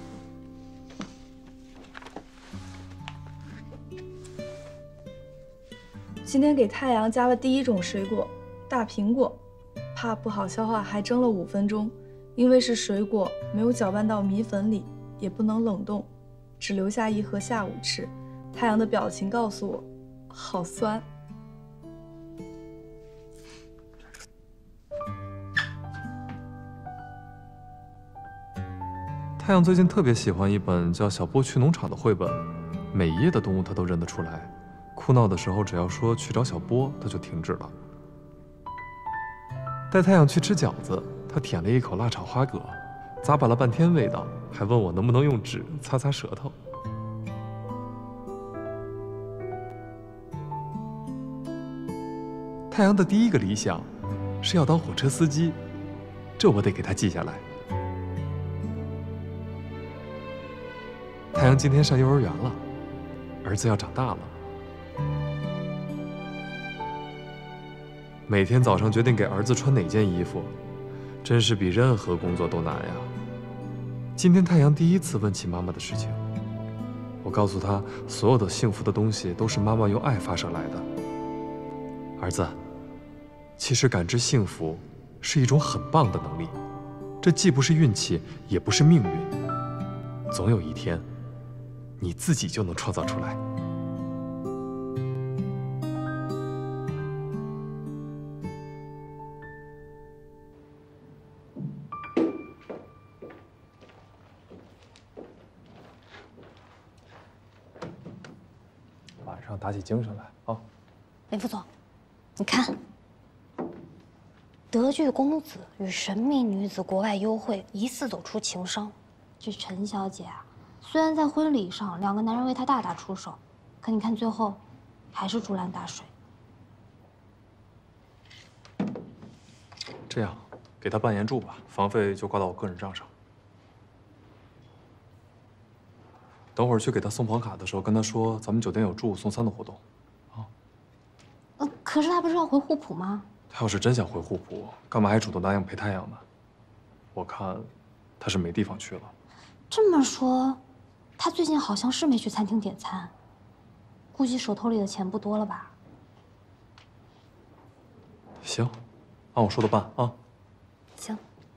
今天给太阳加了第一种水果。大苹果，怕不好消化，还蒸了五分钟。因为是水果，没有搅拌到米粉里，也不能冷冻，只留下一盒下午吃。太阳的表情告诉我，好酸。
太阳最近特别喜欢一本叫《小波去农场》的绘本，每一页的动物他都认得出来。哭闹的时候，只要说去找小波，他就停止了。带太阳去吃饺子，他舔了一口辣炒花蛤，咂巴了半天味道，还问我能不能用纸擦擦舌头。太阳的第一个理想是要当火车司机，这我得给他记下来。太阳今天上幼儿园了，儿子要长大了。每天早上决定给儿子穿哪件衣服，真是比任何工作都难呀。今天太阳第一次问起妈妈的事情，我告诉他，所有的幸福的东西都是妈妈用爱发射来的。儿子，其实感知幸福是一种很棒的能力，这既不是运气，也不是命运，总有一天，你自己就能创造出来。
晚上打起精神来啊！
林副总，你看，德剧公子与神秘女子国外幽会，疑似走出情伤。这陈小姐啊，虽然在婚礼上两个男人为她大打出手，可你看最后， 还是竹篮打水。
这样，给他半年住吧，房费就挂到我个人账上。等会儿去给他送房卡的时候，跟他说咱们酒店有住五送三的活动。
呃，可是他不是要回滹浦吗？
他要是真想回滹浦，干嘛还主动答应陪太阳呢？我看他是没地方去了。
这么说，他最近好像是没去餐厅点餐，估计手头里的钱不多了吧？
行，按我说的办啊。
行。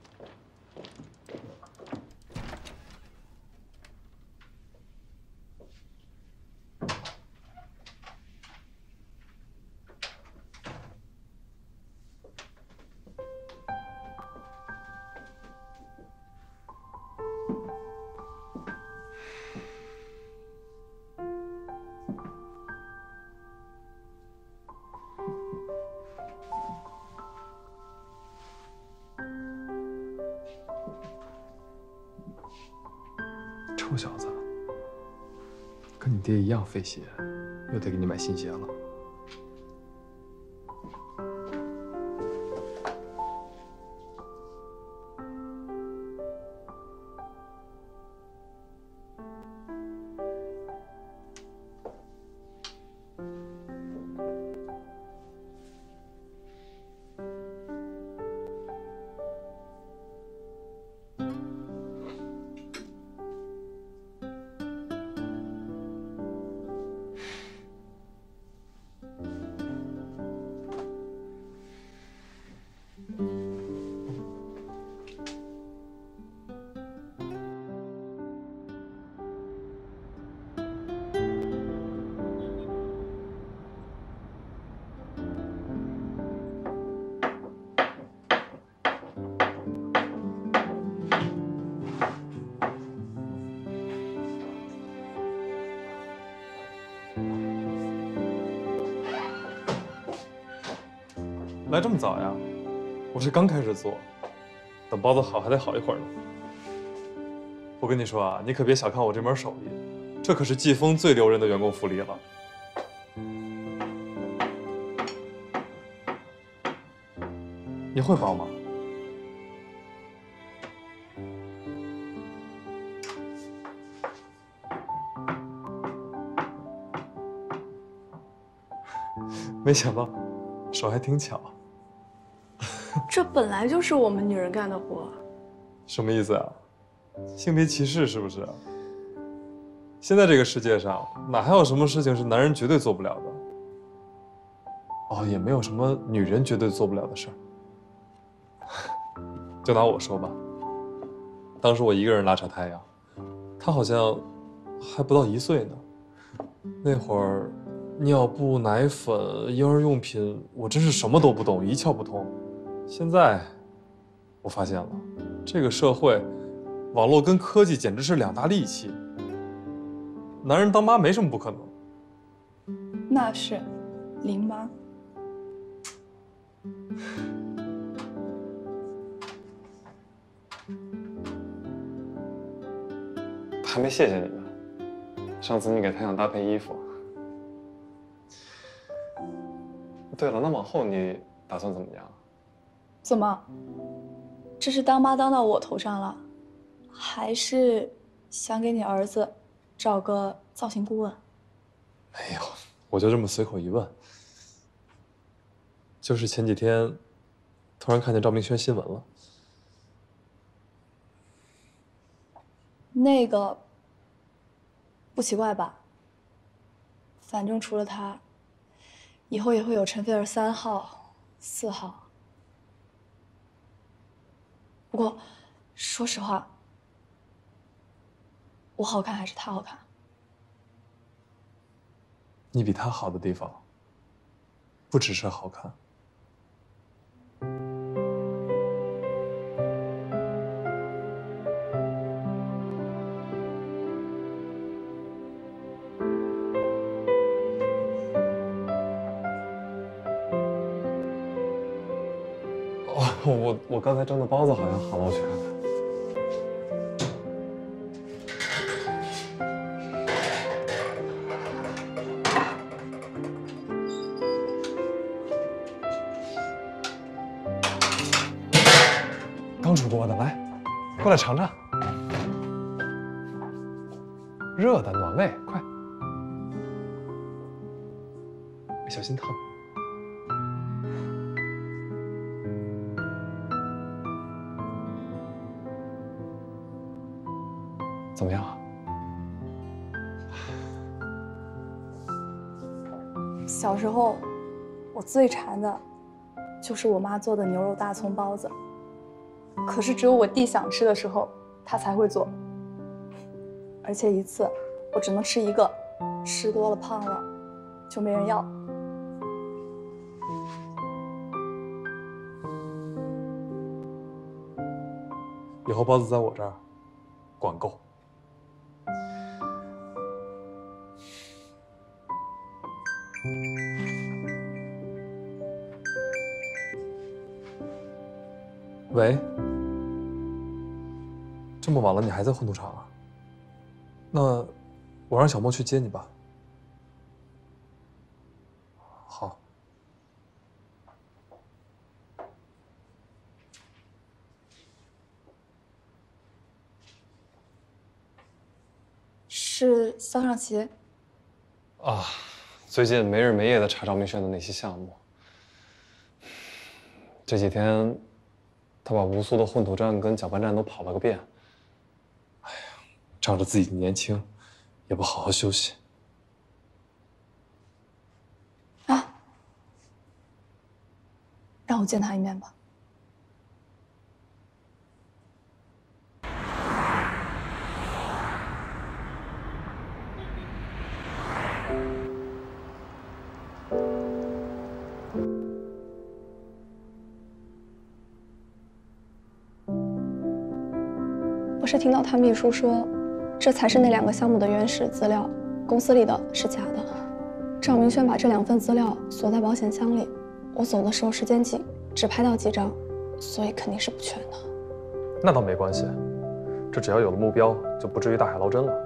臭小子，跟你爹一样费鞋，又得给你买新鞋了。来这么早呀？我是刚开始做，等包子好还得好一会儿呢。我跟你说啊，你可别小看我这门手艺，这可是季风最留人的员工福利了。你会包吗？没想到手还挺巧。
这本来就是我们女人干的活。
什么意思啊？性别歧视是不是？现在这个世界上哪还有什么事情是男人绝对做不了的？哦，也没有什么女人绝对做不了的事儿。就拿我说吧，当时我一个人拉扯太阳，他好像还不到一岁呢。那会儿，尿布、奶粉、婴儿用品，我真是什么都不懂，一窍不通。现在，我发现了，这个社会，网络跟科技简直是两大利器。男人当妈没什么不可能。
那是，林妈。
还没谢谢你呢。上次你给太阳搭配衣服。对了，那往后你打算怎么样？
怎么？这是当妈当到我头上了，还是想给你儿子找个造型顾问？
没有，我就这么随口一问。就是前几天，突然看见赵明轩新闻了。
那个不奇怪吧？反正除了他，以后也会有陈菲儿三号、四号。不过，说实话，我好看还是他好看？
你比他好的地方，不只是好看。我我刚才蒸的包子好像好了，我去看看。 刚出锅的，来，过来尝尝。热的，暖胃，快！小心烫。怎么样？
小时候，我最馋的，就是我妈做的牛肉大葱包子。可是只有我弟想吃的时候，她才会做。而且一次，我只能吃一个，吃多了胖了，就没人要。
以后包子在我这儿，管够。喂，这么晚了你还在混土场啊？那我让小莫去接你吧。好。
是肖尚奇。
啊，最近没日没夜的查赵明轩的那些项目。这几天，他把无数的混土站跟搅拌站都跑了个遍。哎呀，仗着自己年轻，也不好好休息。
啊，让我见他一面吧。我是听到他秘书说，这才是那两个项目的原始资料，公司里的是假的。赵明轩把这两份资料锁在保险箱里，我走的时候时间紧，只拍到几张，所以肯定是不全的。
那倒没关系，这只要有了目标，就不至于大海捞针了。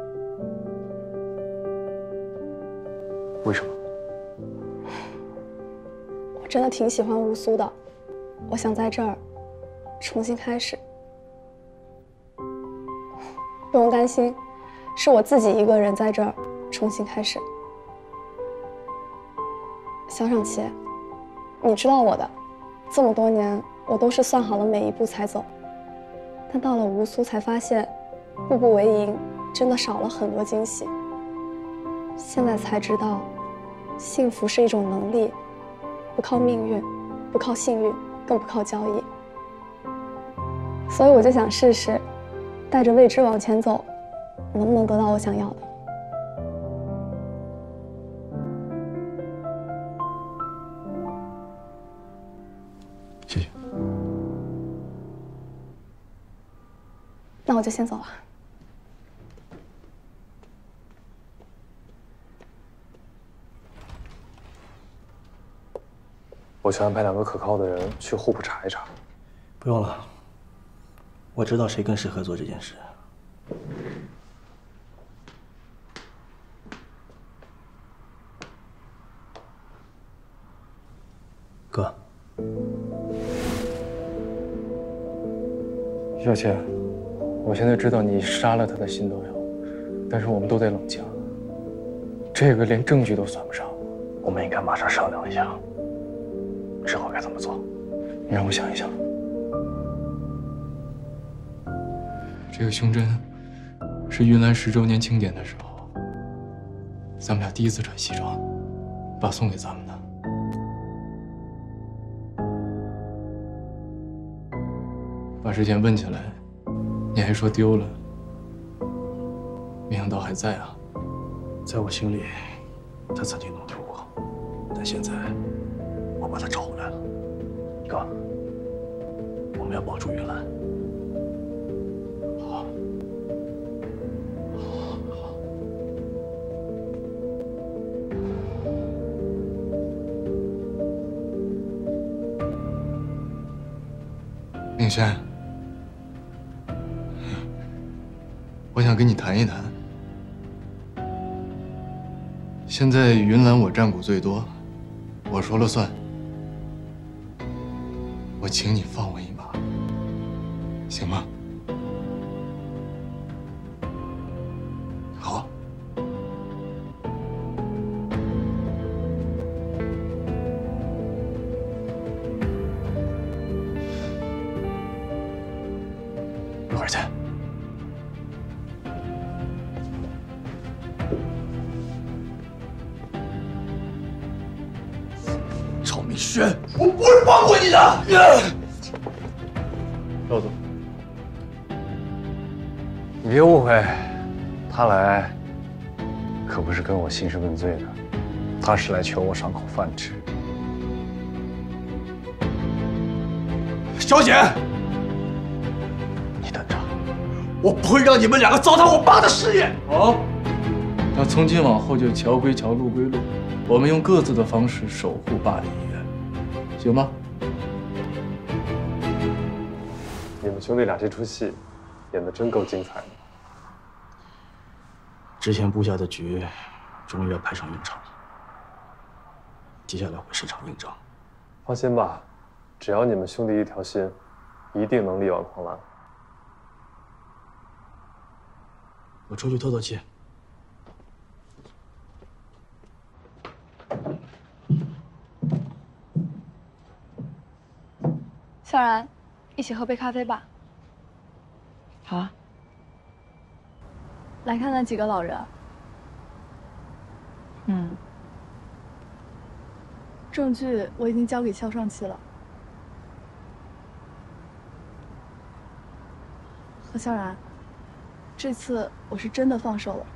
为什么？
我真的挺喜欢乌苏的，我想在这儿重新开始。不用担心，是我自己一个人在这儿重新开始。肖尚奇，你知道我的，这么多年我都是算好了每一步才走，但到了乌苏才发现，步步为营真的少了很多惊喜。现在才知道，幸福是一种能力，不靠命运，不靠幸运，更不靠交易。所以我就想试试。带着未知往前走，能不能得到我想要的？
谢谢。
那我就先走了。
我去安排两个可靠的人去户部查一查。
不用了。我知道谁更适合做这件事。哥，
小倩，我现在知道你杀了他的心都有，但是我们都得冷静。这个连证据都算不上，
我们应该马上商量一下，之后该怎么做。
你让我想一想。这个胸针是云岚十周年庆典的时候，咱们俩第一次穿西装，爸送给咱们的。爸之前问起来，你还说丢了，没想到还在啊。
在我心里，他曾经弄丢过，但现在我把他找回来了。哥，我们要保住云岚。
明轩，我想跟你谈一谈。现在云岚我占股最多，我说了算。我请你放我一马。 行吗？
好。
一会儿见。
赵明轩，我不会放过你的！
赵总，你别误会，他来可不是跟我兴师问罪的，他是来求我赏口饭吃。
小姐，
你等着，
我不会让你们两个糟蹋我爸的事业。
好，那从今往后就桥归桥，路归路，我们用各自的方式守护爸的遗愿，行吗？
你们兄弟俩这出戏演得真够精彩的。
之前布下的局，终于要派上用场了。接下来会是场硬仗。
放心吧，只要你们兄弟一条心，一定能力挽狂澜。
我出去透透气。
萧然，一起喝杯咖啡吧。
好啊。
来看那几个老人。
嗯。
证据我已经交给肖尚奇了。何萧然，这次我是真的放手了。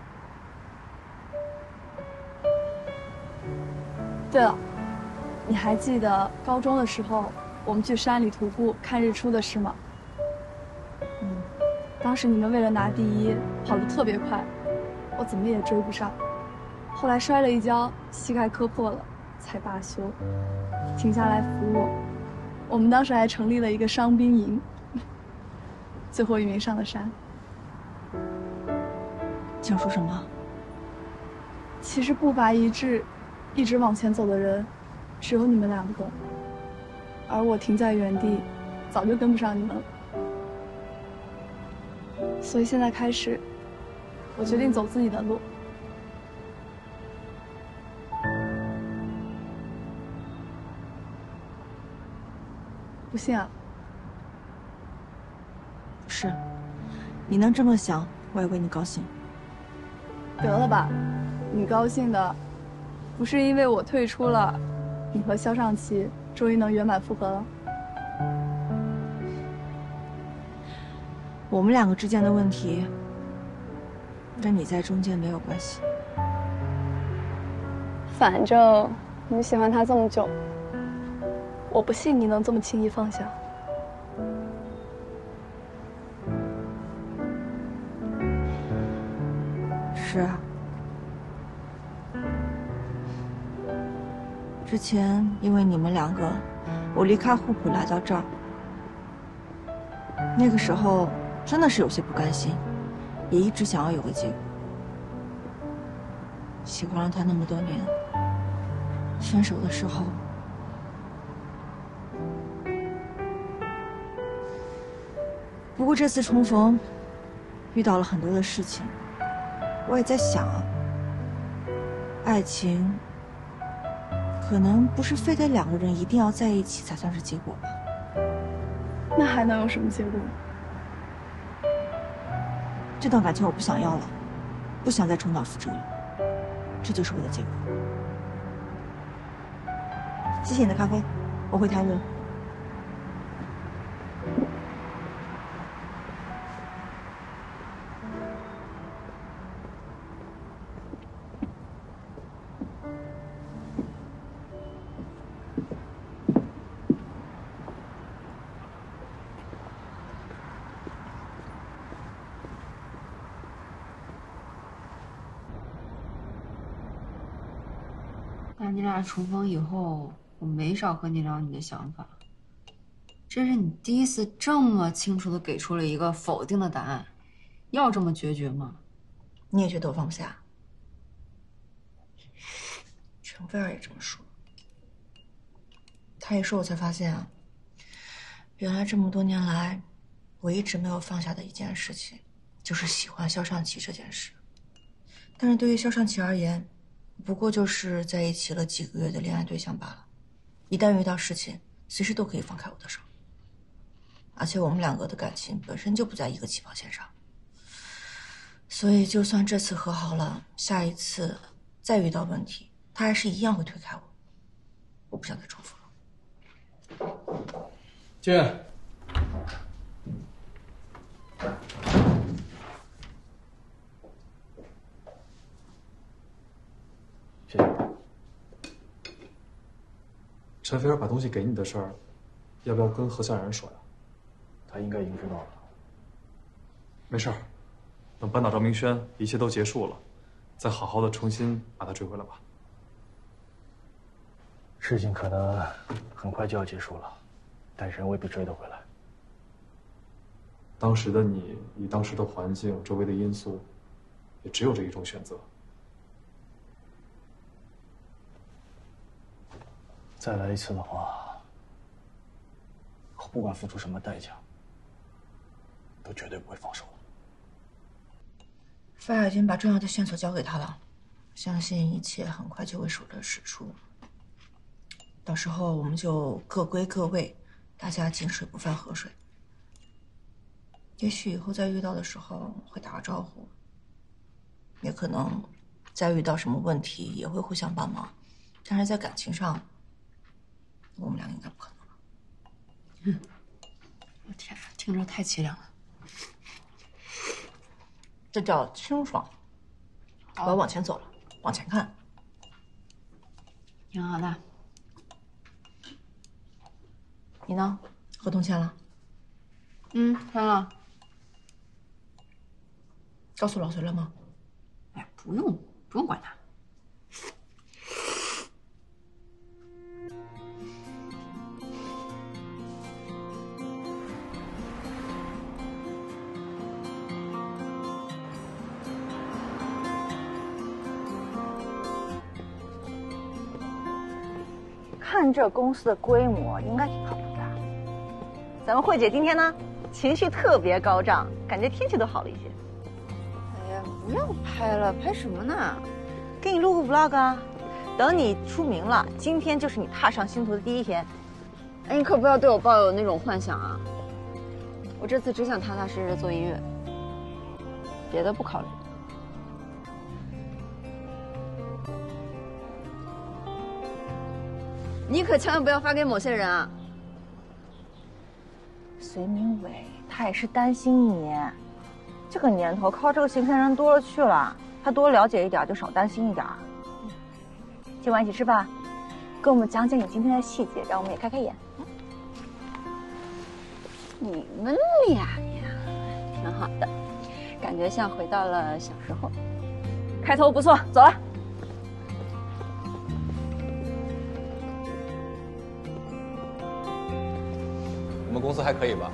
对了，你还记得高中的时候我们去山里徒步看日出的事吗？嗯，当时你们为了拿第一跑得特别快，我怎么也追不上，后来摔了一跤，膝盖磕破了，才罢休，停下来扶我。我们当时还成立了一个伤兵营，最后一名上了山。
想说什么？
其实步伐一致，一直往前走的人，只有你们两个，而我停在原地，早就跟不上你们了。所以现在开始，我决定走自己的路。不信啊？
不是，你能这么想，我也为你高兴。
得了吧，你高兴的，不是因为我退出了，你和肖尚奇终于能圆满复合了。
我们两个之间的问题，跟你在中间没有关系。
反正你喜欢他这么久，我不信你能这么轻易放下。
是啊，之前因为你们两个，我离开户浦来到这儿，那个时候真的是有些不甘心，也一直想要有个结果。喜欢了他那么多年，分手的时候，不过这次重逢，遇到了很多的事情。我也在想啊，爱情可能不是非得两个人一定要在一起才算是结果吧？
那还能有什么结果？
这段感情我不想要了，不想再重蹈覆辙了，这就是我的结果。谢谢你的咖啡，我会太热。
那你俩重逢以后，我没少和你聊你的想法。这是你第一次这么清楚的给出了一个否定的答案，要这么决绝吗？
你也觉得我放不下？陈菲儿也这么说。她一说，我才发现啊，原来这么多年来， 我一直没有放下的一件事情，就是喜欢肖尚奇这件事。但是对于肖尚奇而言，不过就是在一起了几个月的恋爱对象罢了。一旦遇到事情，随时都可以放开我的手。而且我们两个的感情本身就不在一个起跑线上，所以就算这次和好了，下一次再遇到问题，他还是一样会推开我。我不想再重复了。
进。谢谢。
陈菲儿把东西给你的事儿，要不要跟何小然说呀？
他应该已经知道了。
没事儿，等扳倒赵明轩，一切都结束了，再好好的重新把他追回来吧。
事情可能很快就要结束了，但人未必追得回来。
当时的你，以当时的环境、周围的因素，也只有这一种选择。
再来一次的话，我不管付出什么代价，都绝对不会放手的。
菲儿已经把重要的线索交给他了，相信一切很快就会水落石出。到时候我们就各归各位，大家井水不犯河水。也许以后再遇到的时候会打个招呼，也可能再遇到什么问题也会互相帮忙，但是在感情上，我们俩应该不可能了。
嗯，我天，听着太凄凉了。
这叫清爽。我要往前走了，往前看。
挺好的。
你呢？合同签了？
嗯，签了。
告诉老隋了吗？
哎，不用，不用管他。
看这公司的规模，应该挺靠谱的。咱们慧姐今天呢，情绪特别高涨，感觉天气都好了一些。
哎呀，不要拍了，拍什么呢？
给你录个 vlog 啊，等你出名了，今天就是你踏上星途的第一天。
哎，你可不要对我抱有那种幻想啊！我这次只想踏踏实实做音乐，别的不考虑。你可千万不要发给某些人啊！
隋明伟他也是担心你，这个年头靠这个行骗人多了去了，他多了解一点就少担心一点。今晚一起吃饭，跟我们讲讲你今天的细节，让我们也开开眼。
你们俩呀，挺好的，感觉像回到了小时候。
开头不错，走了。
我们公司还可以吧？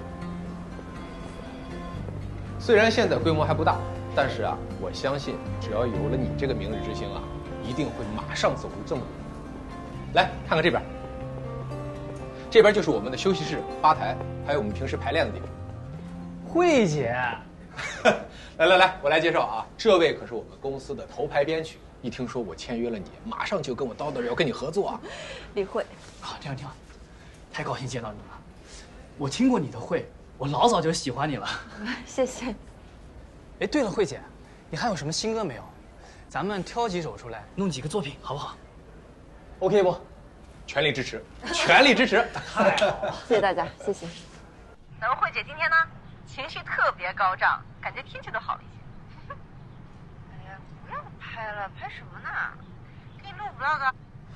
虽然现在规模还不大，但是啊，我相信只要有了你这个明日之星啊，一定会马上走入正轨。来看看这边，这边就是我们的休息室、吧台，还有我们平时排练的地方。
慧姐，
来来来，我来介绍啊，这位可是我们公司的头牌编曲。一听说我签约了你，马上就跟我叨叨要跟你合作啊。
李慧，
好，这样挺好，太高兴见到你了。我听过你的会，我老早就喜欢你了。
谢谢。
哎，对了，慧姐，你还有什么新歌没有？咱们挑几首出来，弄几个作品，好不好 ？OK 不？
全力支持，全力支持。
太好了，
谢谢大家，谢谢。
咱们慧姐今天呢，情绪特别高涨，感觉天气都好了一些。哎呀，不要拍了，拍什么呢？给你录 vlog。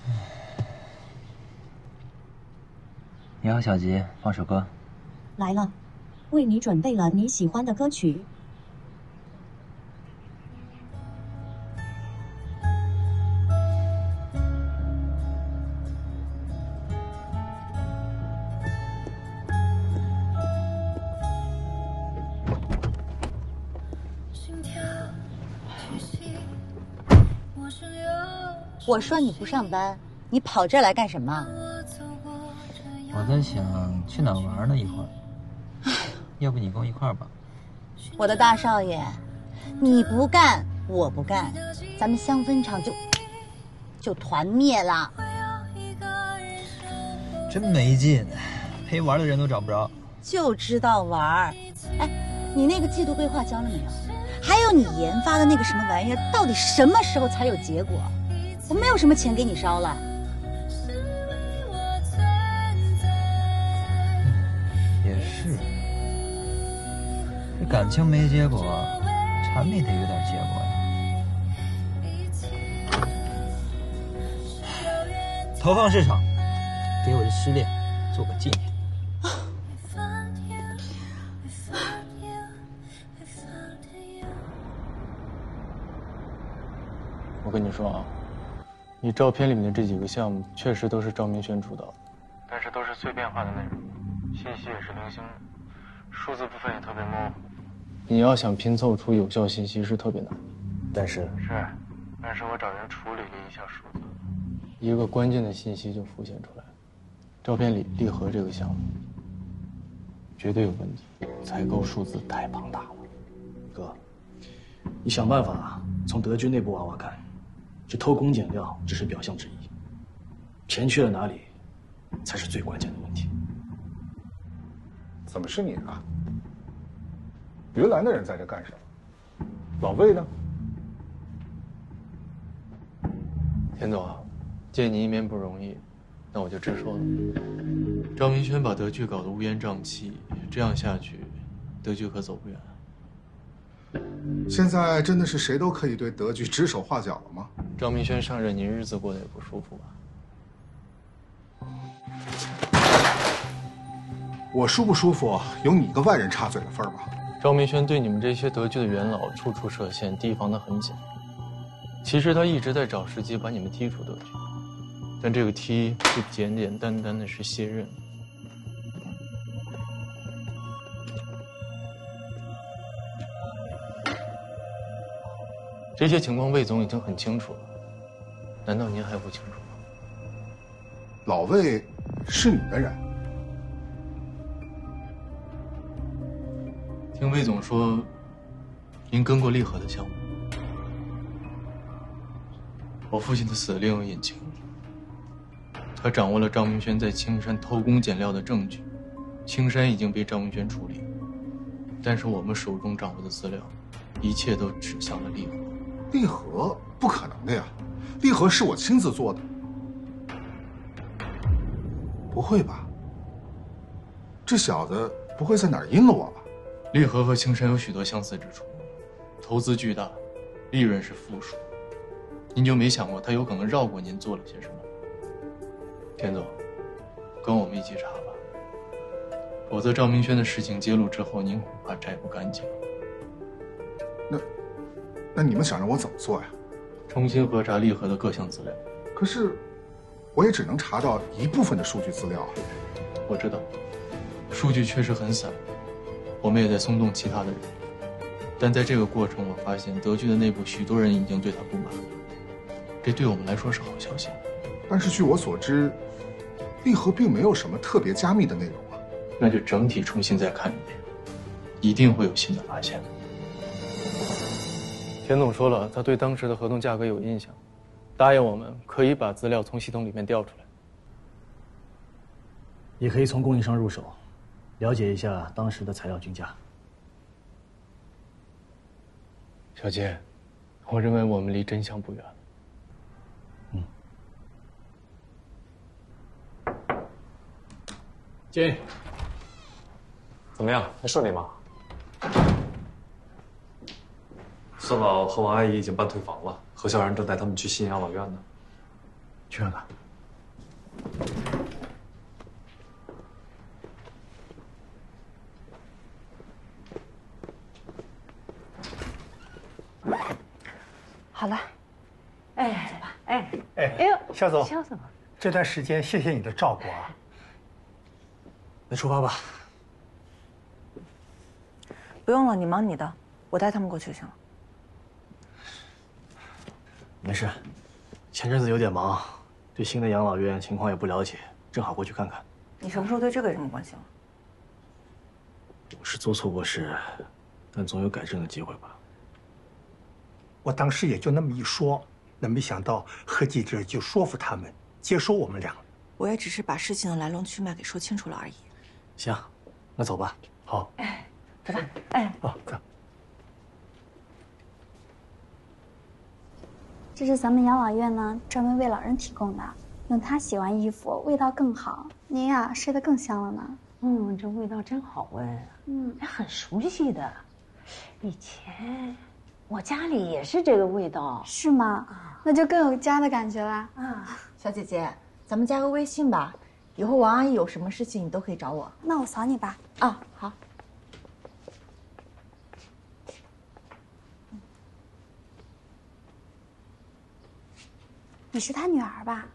你好，小吉，放首歌。
来了，为你准备了你喜欢的歌曲。 我说你不上班，你跑这来干什么？
我在想去哪儿玩呢？一会儿。 要不你跟我一块儿吧？
我的大少爷，你不干，我不干，咱们香氛厂就就团灭了。
真没劲，陪玩的人都找不着。
就知道玩儿。哎，你那个季度规划交了没有？还有你研发的那个什么玩意儿，到底什么时候才有结果？我没有什么钱给你烧了。
也是，这感情没结果，产品得有点结果呀。投放市场，给我的失恋做个纪念。
我跟你说啊，你照片里面的这几个项目确实都是赵明轩主导，但是都是碎片化的内容，信息也是零星的，数字部分也特别模糊。你要想拼凑出有效信息是特别难。但是是，但是我找人处理了一下数字，一个关键的信息就浮现出来了。照片里利和这个项目绝对有问题，采购数字太庞大了。
哥，你想办法从德军内部挖挖看。这偷工减料只是表象之一，钱去了哪里，才是最关键的问题。
怎么是你啊？云兰的人在这干什么？老魏呢？
田总啊，见你一面不容易，那我就直说了。赵明轩把德剧搞得乌烟瘴气，这样下去，德剧可走不远。
现在真的是谁都可以对德剧指手画脚了吗？
赵明轩上任，您日子过得也不舒服吧？
我舒不舒服，有你个外人插嘴的份儿吗？
赵明轩对你们这些德剧的元老处处设限，提防得很紧。其实他一直在找时机把你们踢出德剧，但这个踢不简简单单的是卸任。这些情况魏总已经很清楚了，难道您还不清楚吗？
老魏是你的人。
听魏总说，您跟过利和的项目。我父亲的死另有隐情，他掌握了赵明轩在青山偷工减料的证据，青山已经被赵明轩处理，但是我们手中掌握的资料，一切都指向了利和。
利和不可能的呀，利和是我亲自做的。不会吧？这小子不会在哪儿阴了我吧？
利和和青山有许多相似之处，投资巨大，利润是负数。您就没想过他有可能绕过您做了些什么？田总，跟我们一起查吧，否则赵明轩的事情揭露之后，您恐怕摘不干净。
那。那你们想让我怎么做呀？
重新核查利和的各项资料。
可是，我也只能查到一部分的数据资料。
我知道，数据确实很散，我们也在松动其他的人。但在这个过程，我发现德剧的内部许多人已经对他不满，这对我们来说是好消息。
但是据我所知，利和并没有什么特别加密的内容啊。
那就整体重新再看一遍，一定会有新的发现的。田总说了，他对当时的合同价格有印象，答应我们可以把资料从系统里面调出来，
也可以从供应商入手，了解一下当时的材料均价。
小杰，我认为我们离真相不远了。
嗯。进。
怎么样？还顺利吗？孙老和王阿姨已经搬退房了，何小然正带他们去新养老院呢。
去看看。
好了，
哎，走吧。哎
哎
哎呦，
肖总，
肖总，
这段时间谢谢你的照顾啊。
那出发吧。
不用了，你忙你的，我带他们过去就行了。
没事，前阵子有点忙，对新的养老院情况也不了解，正好过去看看。
你什么时候对这个人有关心了？
我是做错过事，但总有改正的机会吧。
我当时也就那么一说，那没想到何记者就说服他们接收我们俩。
我也只是把事情的来龙去脉给说清楚了而已。
行，那走吧。好。
哎，走吧。哎。
哦，走。
这是咱们养老院呢专门为老人提供的，用它洗完衣服味道更好，您呀睡得更香了呢。
嗯，这味道真好闻，
嗯，
还很熟悉的。以前我家里也是这个味道。
是吗？那就更有家的感觉啦。
啊，小姐姐，咱们加个微信吧，以后王阿姨有什么事情你都可以找我。
那我扫你吧。
啊，好。
你是他女儿吧？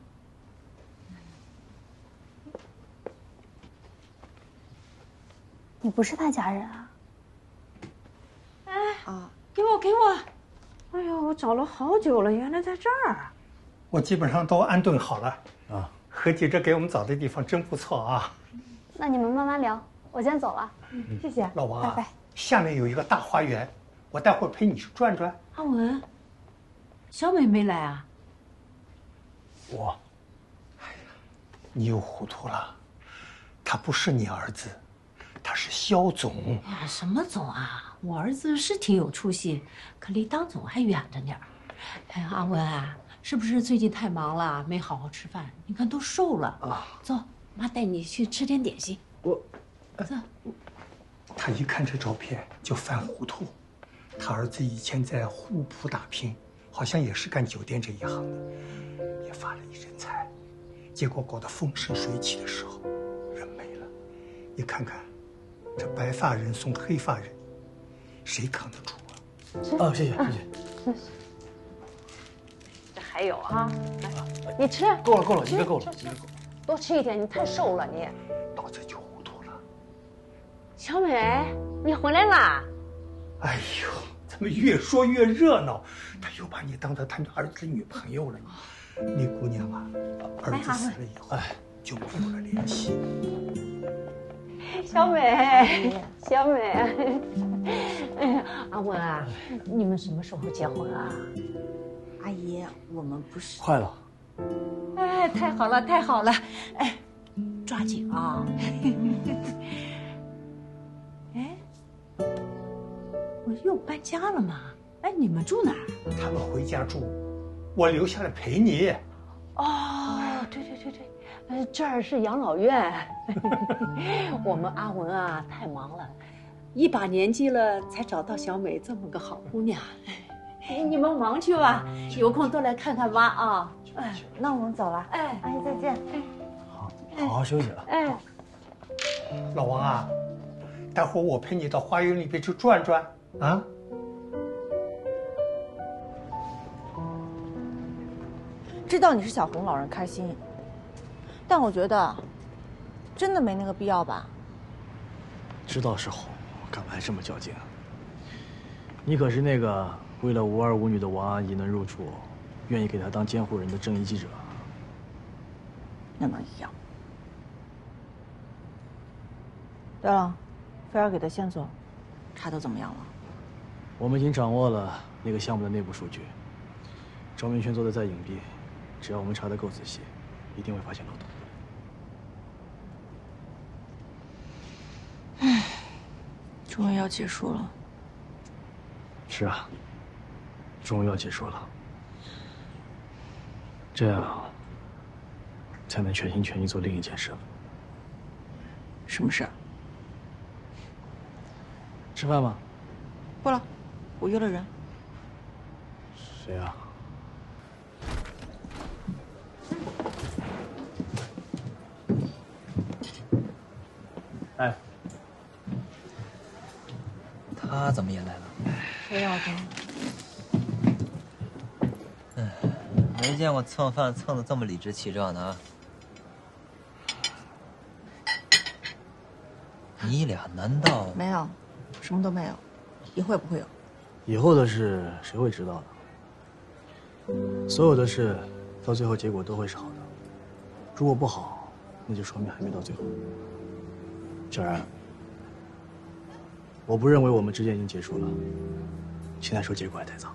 你不是他家人啊？
哎，啊，给我，给我！哎呦，我找了好久了，原来在这儿。
我基本上都安顿好了啊。何记者给我们找的地方真不错啊。
那你们慢慢聊，我先走了。
嗯，谢谢。
老王啊，
拜拜。
下面有一个大花园，我待会儿陪你去转转。
阿文，小美没来啊？
我，哎呀，你又糊涂了，他不是你儿子，他是肖总。
哎呀，什么总啊？我儿子是挺有出息，可离当总还远着点儿。哎，阿文啊，是不是最近太忙了，没好好吃饭？你看都瘦了啊！走，妈带你去吃点点心。
我，
走。
他一看这照片就犯糊涂，他儿子以前在滬浦打拼，好像也是干酒店这一行的。也发了一身财，结果搞得风生水起的时候，人没了。你看看，这白发人送黑发人，谁扛得住啊？
哦，谢谢谢谢。
这还有啊，来，你吃。
够了够了，一个够了，一个够了。
多吃一点，你太瘦了你。
到这就糊涂了。
小美，你回来啦？
哎呦，怎么越说越热闹？他又把你当成他儿子的女朋友了你。那姑娘啊，儿子死了以后，哎，就没有了联系。
小美，小美，哎呀，阿文啊，你们什么时候结婚啊？
阿姨，我们不是
快了。
哎，太好了，太好了，哎，抓紧啊！哎，我又搬家了吗？哎，你们住哪儿？
他们回家住。我留下来陪你。
哦，对对对对，呃，这儿是养老院。我们阿文啊，太忙了，一把年纪了才找到小美这么个好姑娘。你们忙去吧，有空多来看看妈啊。
哎，那我们走了。
哎，
阿姨再见。
好，好好休息啊。
哎，
老王啊，待会儿我陪你到花园里边去转转啊。
知道你是想哄老人开心，但我觉得真的没那个必要吧。
知道是哄，干嘛还这么较劲啊？你可是那个为了无儿无女的王阿姨能入住，愿意给她当监护人的正义记者。
那能一样？对了，菲儿给的线索查得怎么样了？
我们已经掌握了那个项目的内部数据，赵明轩做的再隐蔽，只要我们查得够仔细，一定会发现漏洞。
唉，终于要结束了。
是啊，终于要结束了，这样才能全心全意做另一件事了。
什么事？
吃饭吗？
不了，我约了人。
谁啊？哎，
他怎么也来了？
谁要的？
嗯，没见过蹭饭蹭的这么理直气壮的啊！你俩难道
没有？什么都没有，以后也不会有。
以后的事谁会知道呢？所有的事到最后结果都会是好的，如果不好，那就说明还没到最后。小然， 我不认为我们之间已经结束了。现在说结果还太早。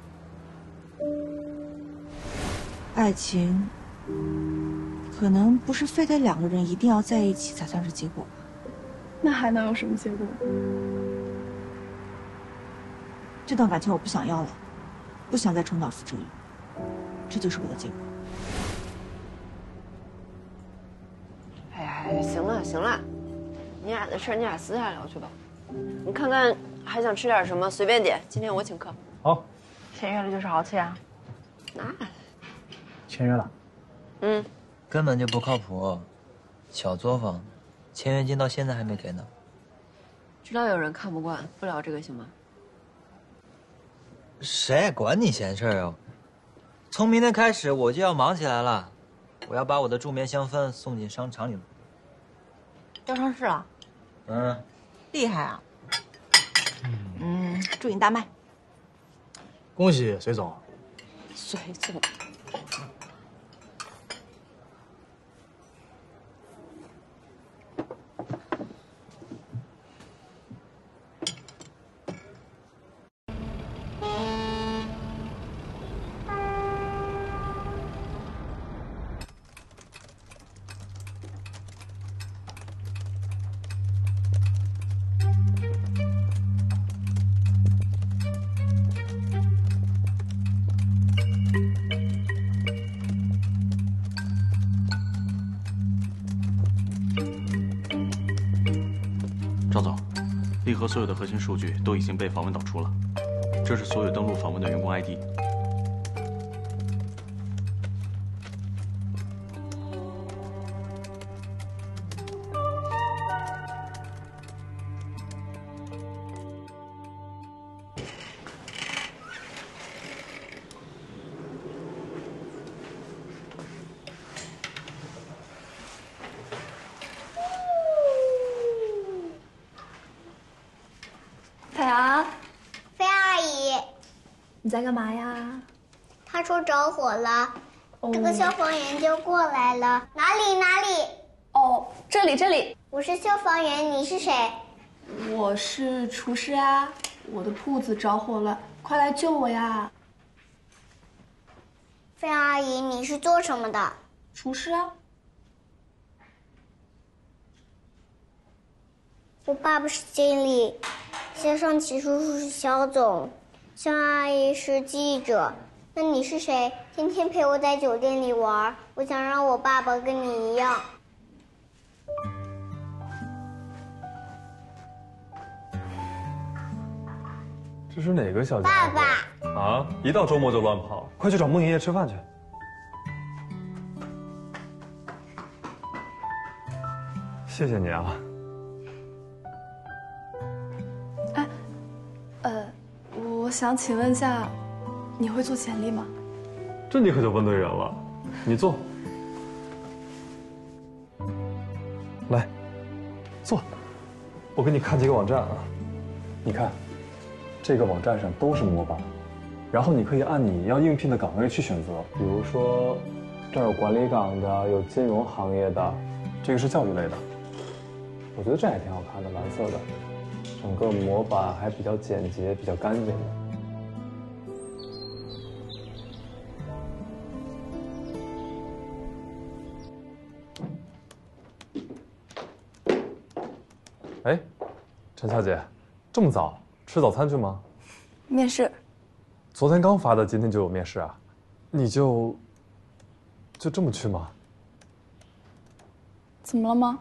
爱情，可能不是非得两个人一定要在一起才算是结果吧。
那还能有什么结果？
这段感情我不想要了，不想再重蹈覆辙了，这就是我的结果。
哎呀，行了行了，你俩的事儿你俩私下聊去吧。你看看还想吃点什么，随便点。今天我请客。
好，
签约了就是豪气啊。
那
签约了。
嗯，
根本就不靠谱，小作坊，签约金到现在还没给呢。
知道有人看不惯，不聊这个行吗？
谁管你闲事儿啊？从明天开始我就要忙起来了，我要把我的助眠香氛送进商场里了。
要上市了？
嗯，
厉害啊！嗯，祝你大卖。
恭喜隋总。
隋总。
赵总，利和所有的核心数据都已经被访问导出了，这是所有登录访问的员工 I D。
彩阳，
飞阿姨，
你在干嘛呀？
他说着火了，
哦、
这个消防员就过来了。哪里哪里？
哦，这里这里。
我是消防员，你是谁？
我是厨师啊，我的铺子着火了，快来救我呀！
飞阿姨，你是做什么的？
厨师啊。
我爸爸是经理，肖尚奇叔叔是肖总，肖阿姨是记者。那你是谁？天天陪我在酒店里玩，我想让我爸爸跟你一样。
这是哪个小家
爸
伙？
爸
啊！一到周末就乱跑，快去找孟爷爷吃饭去。谢谢你啊。
呃，我想请问一下，你会做简历吗？
这你可就问对人了。你坐，来，坐。我给你看几个网站啊，你看，这个网站上都是模板，然后你可以按你要应聘的岗位去选择。比如说，这儿有管理岗的，有金融行业的，这个是教育类的。我觉得这还挺好看的，蓝色的。整个模板还比较简洁，比较干净的。哎，陈小姐，这么早吃早餐去吗？
面试。
昨天刚发的，今天就有面试啊？你就就这么去吗？
怎么了吗？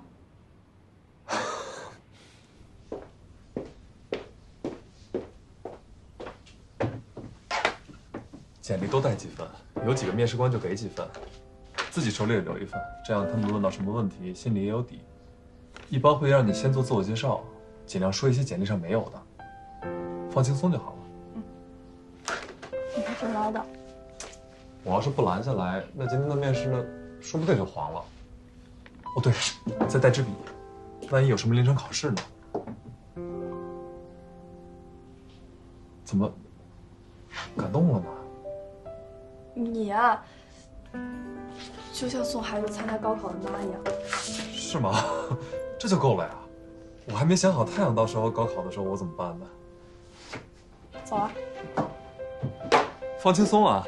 简历多带几份，有几个面试官就给几份，自己手里也留一份，这样他们问到什么问题，心里也有底。一般会让你先做自我介绍，尽量说一些简历上没有的，放轻松就好了。
嗯，你还真唠叨。
我要是不拦下来，那今天的面试呢，说不定就黄了。哦，对，再带支笔，万一有什么临场考试呢？怎么感动了呢？
你呀、啊，就像送孩子参加高考的妈一样。
是吗？这就够了呀？
我还没想好太阳到时候高考的时候我怎么办呢。
走啊！
放轻松啊！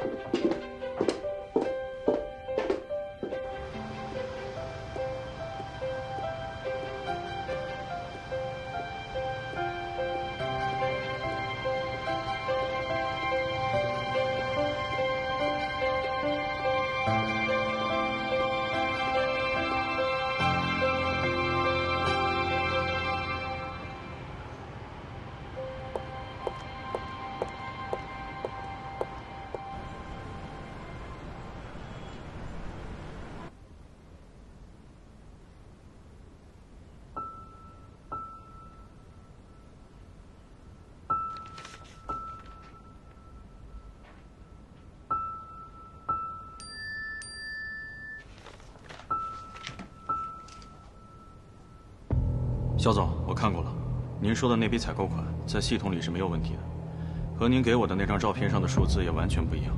肖总，我看过了，您说的那笔采购款在系统里是没有问题的，和您给我的那张照片上的数字也完全不一样。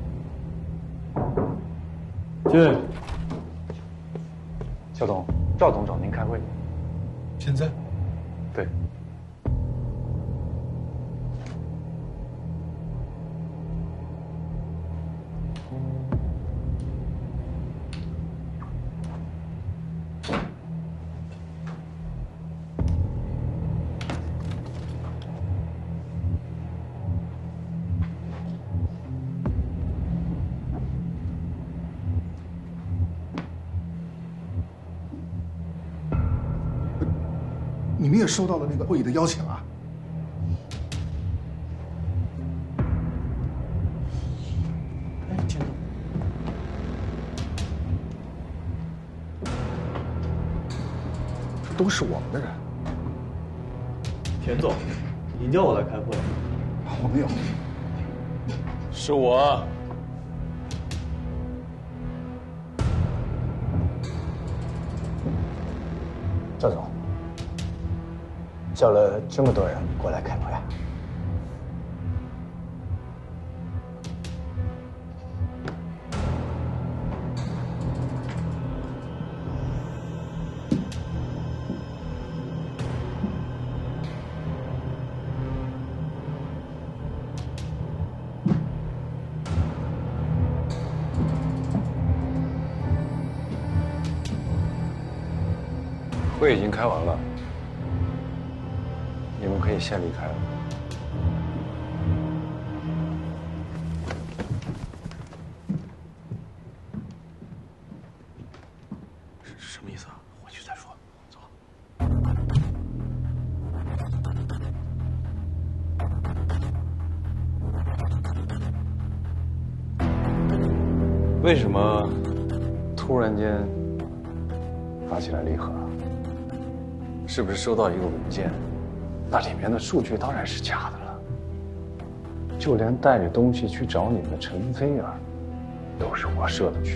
进。肖总，赵总找您开会。
现在？
对。
你们也收到了那个会议的邀请啊？
哎，田总，
这都是我们的人。
田总，你叫我来开会？
我没有。
是我。
赵总。叫了这么多人过来开会啊！
会已经开完了。你们可以先离开了。
什么意思啊？回去再说。走。
为什么突然间发起来离合？是不是收到一个文件？那里面的数据当然是假的了，就连带着东西去找你们的陈飞儿，都是我设的局。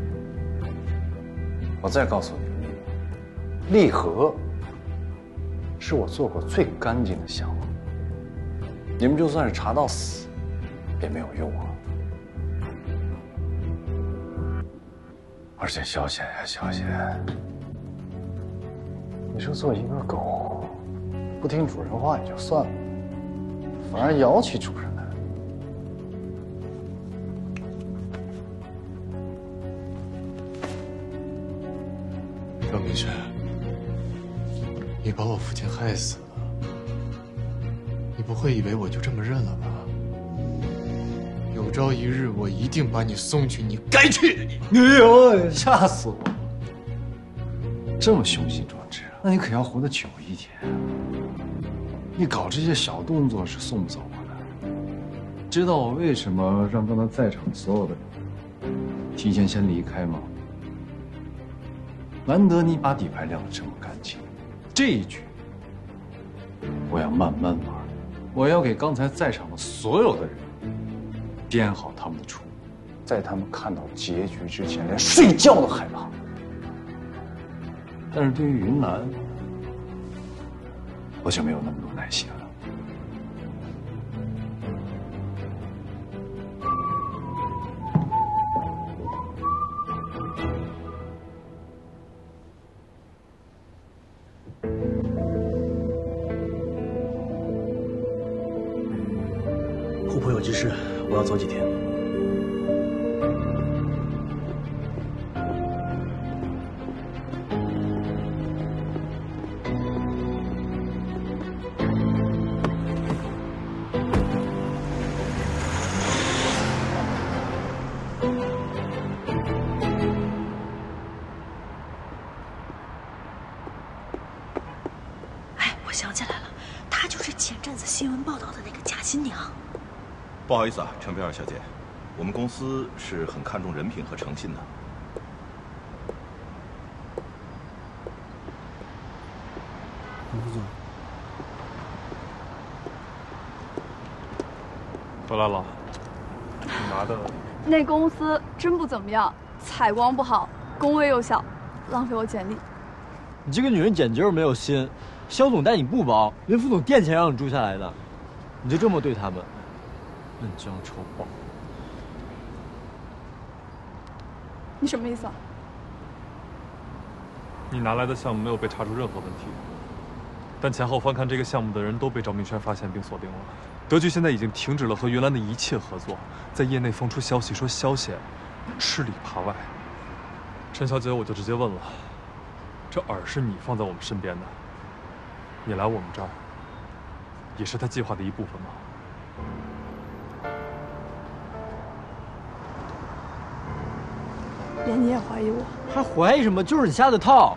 我再告诉你，立核是我做过最干净的项目，你们就算是查到死，也没有用啊。而且小贤呀，小贤，你说做一个狗。不听主人话也就算了，反而摇起主人来。
赵明轩，你把我父亲害死了，你不会以为我就这么认了吧？有朝一日，我一定把你送去你该去的地方。
哎呦，吓死我了！这么雄心壮志，那你可要活得久一点。你搞这些小动作是送不走我的。知道我为什么让刚才在场所有的人提前先离开吗？难得你把底牌亮得这么干净，这一局我要慢慢玩，我要给刚才在场的所有的人编好他们的出路，在他们看到结局之前，连睡觉都害怕。但是对于云南，我就没有那么多耐心了。
之事，我要走几天。
哎，我想起来了，她就是前阵子新闻报道的那个假新娘。
不好意思啊，陈菲尔小姐，我们公司是很看重人品和诚信的。
王副总，
回来了，你拿的
那公司真不怎么样，采光不好，工位又小，浪费我简历。
你这个女人简直就是没有心，肖总待你不薄，连副总垫钱让你住下来的，你就这么对他们？嫩江丑报。
你什么意思啊？
你拿来的项目没有被查出任何问题，但前后翻看这个项目的人都被赵明轩发现并锁定了。德聚现在已经停止了和原来的一切合作，在业内放出消息说萧协吃里扒外。陈小姐，我就直接问了，这饵是你放在我们身边的，你来我们这儿也是他计划的一部分吗？
连你也怀疑我？
还怀疑什么？就是你下的套。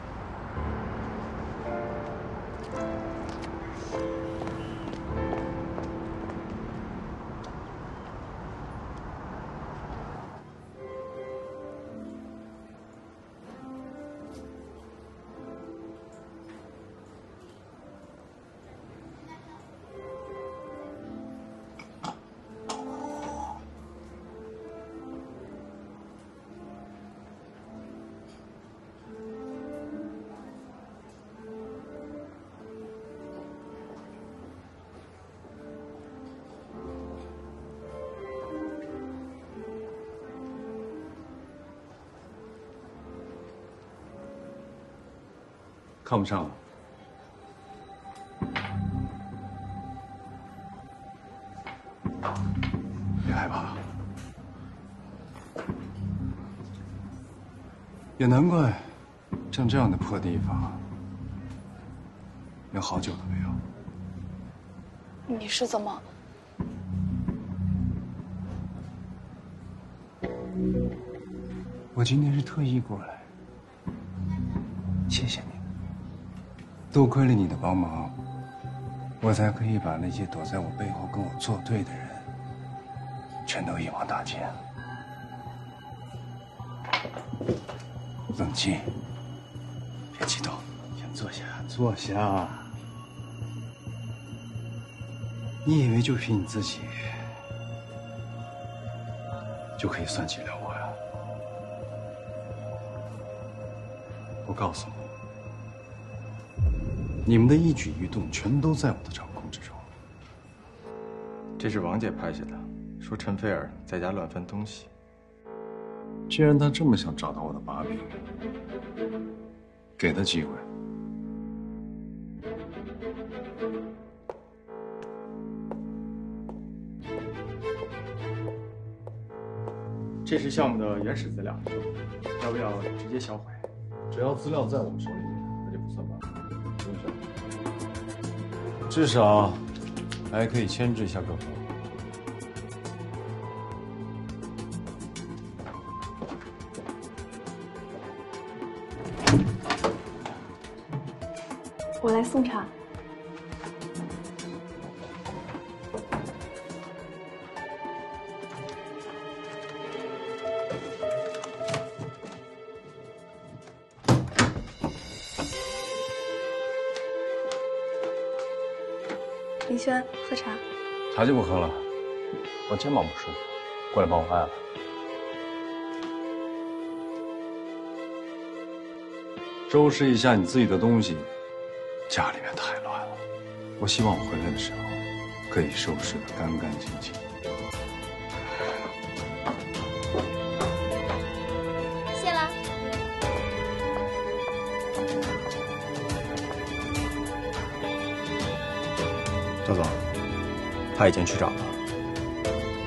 看不上了。别害怕，也难怪，像这样的破地方，有好久都没有。
你是怎么？
我今天是特意过来，谢谢你。多亏了你的帮忙，我才可以把那些躲在我背后跟我作对的人，全都一网打尽。冷静，别激动，先坐下，坐下。你以为就凭你自己就可以算计了我呀？我告诉你。你们的一举一动全都在我的掌控之中。
这是王姐拍下的，说陈菲尔在家乱翻东西。
既然他这么想找到我的把柄，给他机会。
这是项目的原始资料，要不要直接销毁？
只要资料在我们手里，那就不算罢。至少还可以牵制一下各方。
我来送茶。林轩，喝茶。
茶就不喝了，我肩膀不舒服，过来帮我按按。收拾一下你自己的东西，家里面太乱了。我希望我回来的时候可以收拾得干干净净。
谢了。
赵总，他已经去找了。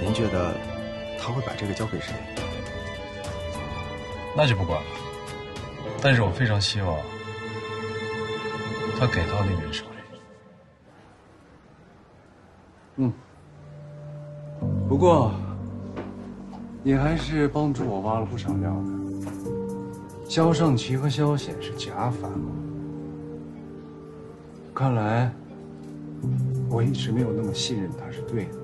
您觉得他会把这个交给谁？
那就不管了。但是我非常希望他给到那个人手里。嗯。不过，你还是帮助我挖了不少料的。萧尚奇和萧显是假反嘛？看来我一直没有那么信任他是对的。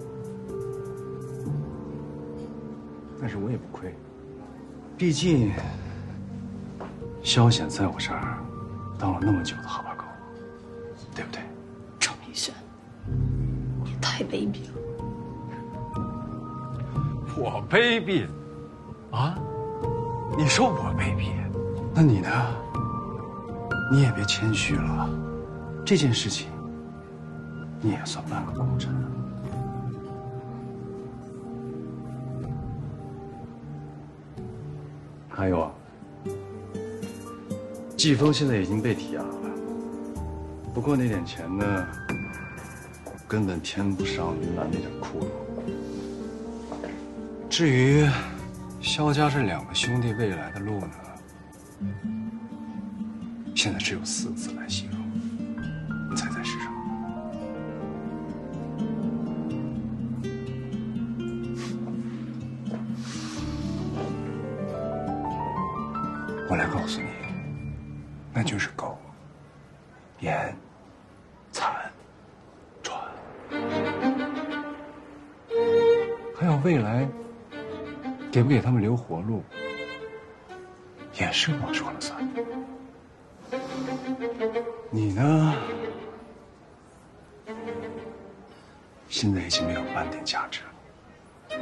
但是我也不亏，毕竟萧显在我这儿当了那么久的哈巴狗，对不对？
赵明轩，你太卑鄙了。
我卑鄙？啊？你说我卑鄙？那你呢？你也别谦虚了，这件事情你也算半个功臣。还有啊，季风现在已经被提押了，不过那点钱呢，根本填不上云南那点窟窿。至于萧家这两个兄弟未来的路呢，现在只有四个字来形容，你猜猜是什么？我来告诉你，那就是狗、严、残、喘，还有未来给不给他们留活路，也是我说了算。你呢，现在已经没有半点价值了。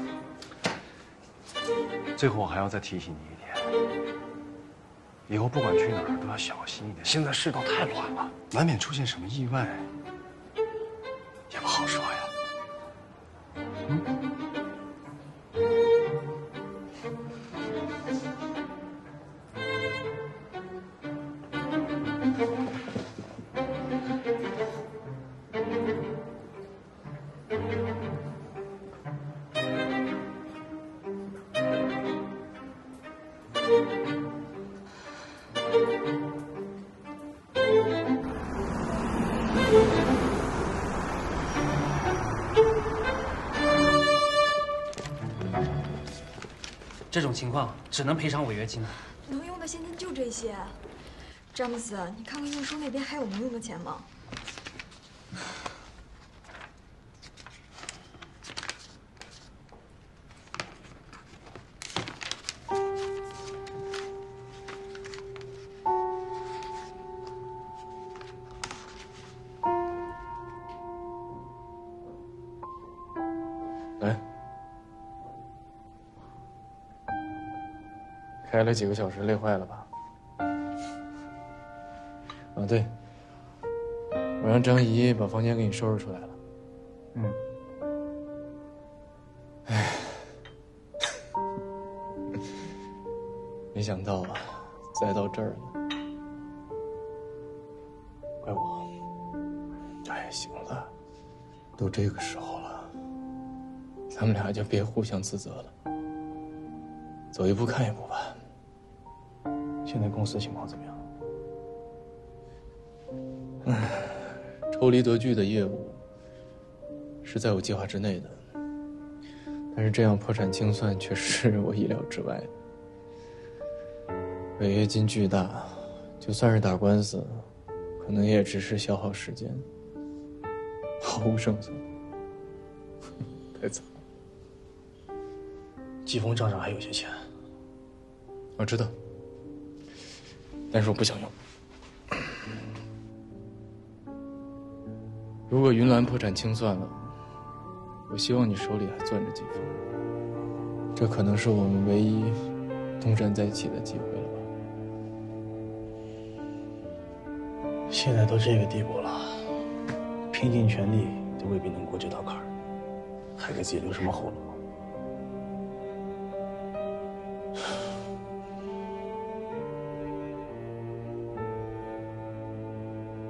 最后，我还要再提醒你一点。以后不管去哪儿都要小心一点，现在世道太乱了，难免出现什么意外，也不好说呀。嗯。
这种情况只能赔偿违约金了。
能用的现金就这些。詹姆斯，你看看运输那边还有能用的钱吗？
来。开了几个小时，累坏了吧？啊，对，我让张姨把房间给你收拾出来了。嗯。哎，没想到啊，再到这儿了，怪我。哎，行了，都这个时候了，咱们俩就别互相自责了，走一步看一步吧。现在公司情况怎么样？唉，抽离德聚的业务是在我计划之内的，但是这样破产清算却是我意料之外的。违约金巨大，就算是打官司，可能也只是消耗时间，毫无胜算。太惨了。
季风账上还有些钱，
我知道。但是我不想用。如果云岚破产清算了，我希望你手里还攥着季风，这可能是我们唯一东山再起的机会了吧。
现在都这个地步了，拼尽全力都未必能过这道坎儿，还给自己留什么后路？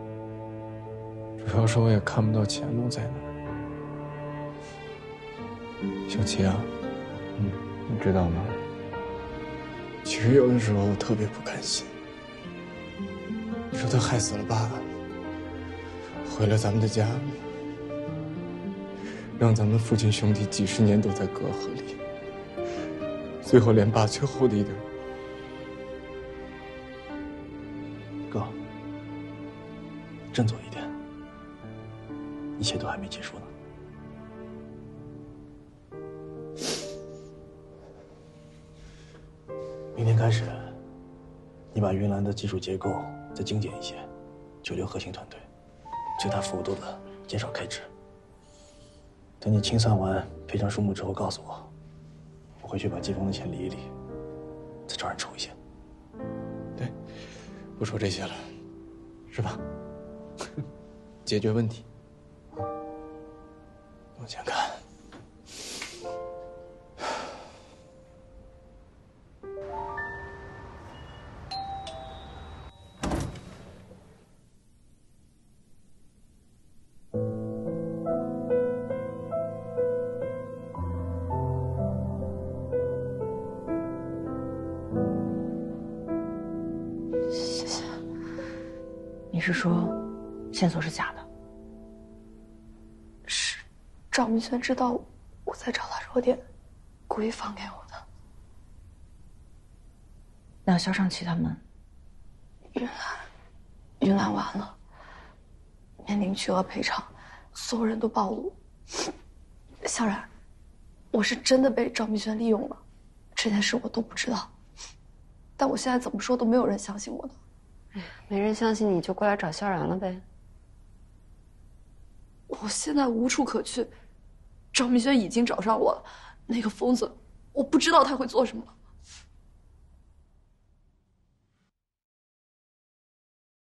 主要是我也看不到前路在哪儿。 小琪啊，嗯，你知道吗？其实有的时候我特别不甘心。你说他害死了爸爸，毁了咱们的家，让咱们父亲兄弟几十年都在隔阂里，最后连爸最后的一点。
哥，振作一点，一切都还没结束呢。明天开始，你把云岚的技术结构再精简一些，就留核心团队，最大幅度的减少开支。等你清算完赔偿数目之后，告诉我，我回去把季风的钱理一理，再找人出一些。
对，不说这些了，是吧？解决问题，
往前看。
谢谢。你是说，线索是假的？
是赵明轩知道我在找他弱点，故意放给我的。
那肖尚奇他们，
云岚，云岚完了，面临巨额赔偿，所有人都暴露。萧然，我是真的被赵明轩利用了，这件事我都不知道，但我现在怎么说都没有人相信我的。
哎呀，没人相信你就过来找萧然了呗。
我现在无处可去，赵明轩已经找上我了，那个疯子，我不知道他会做什么。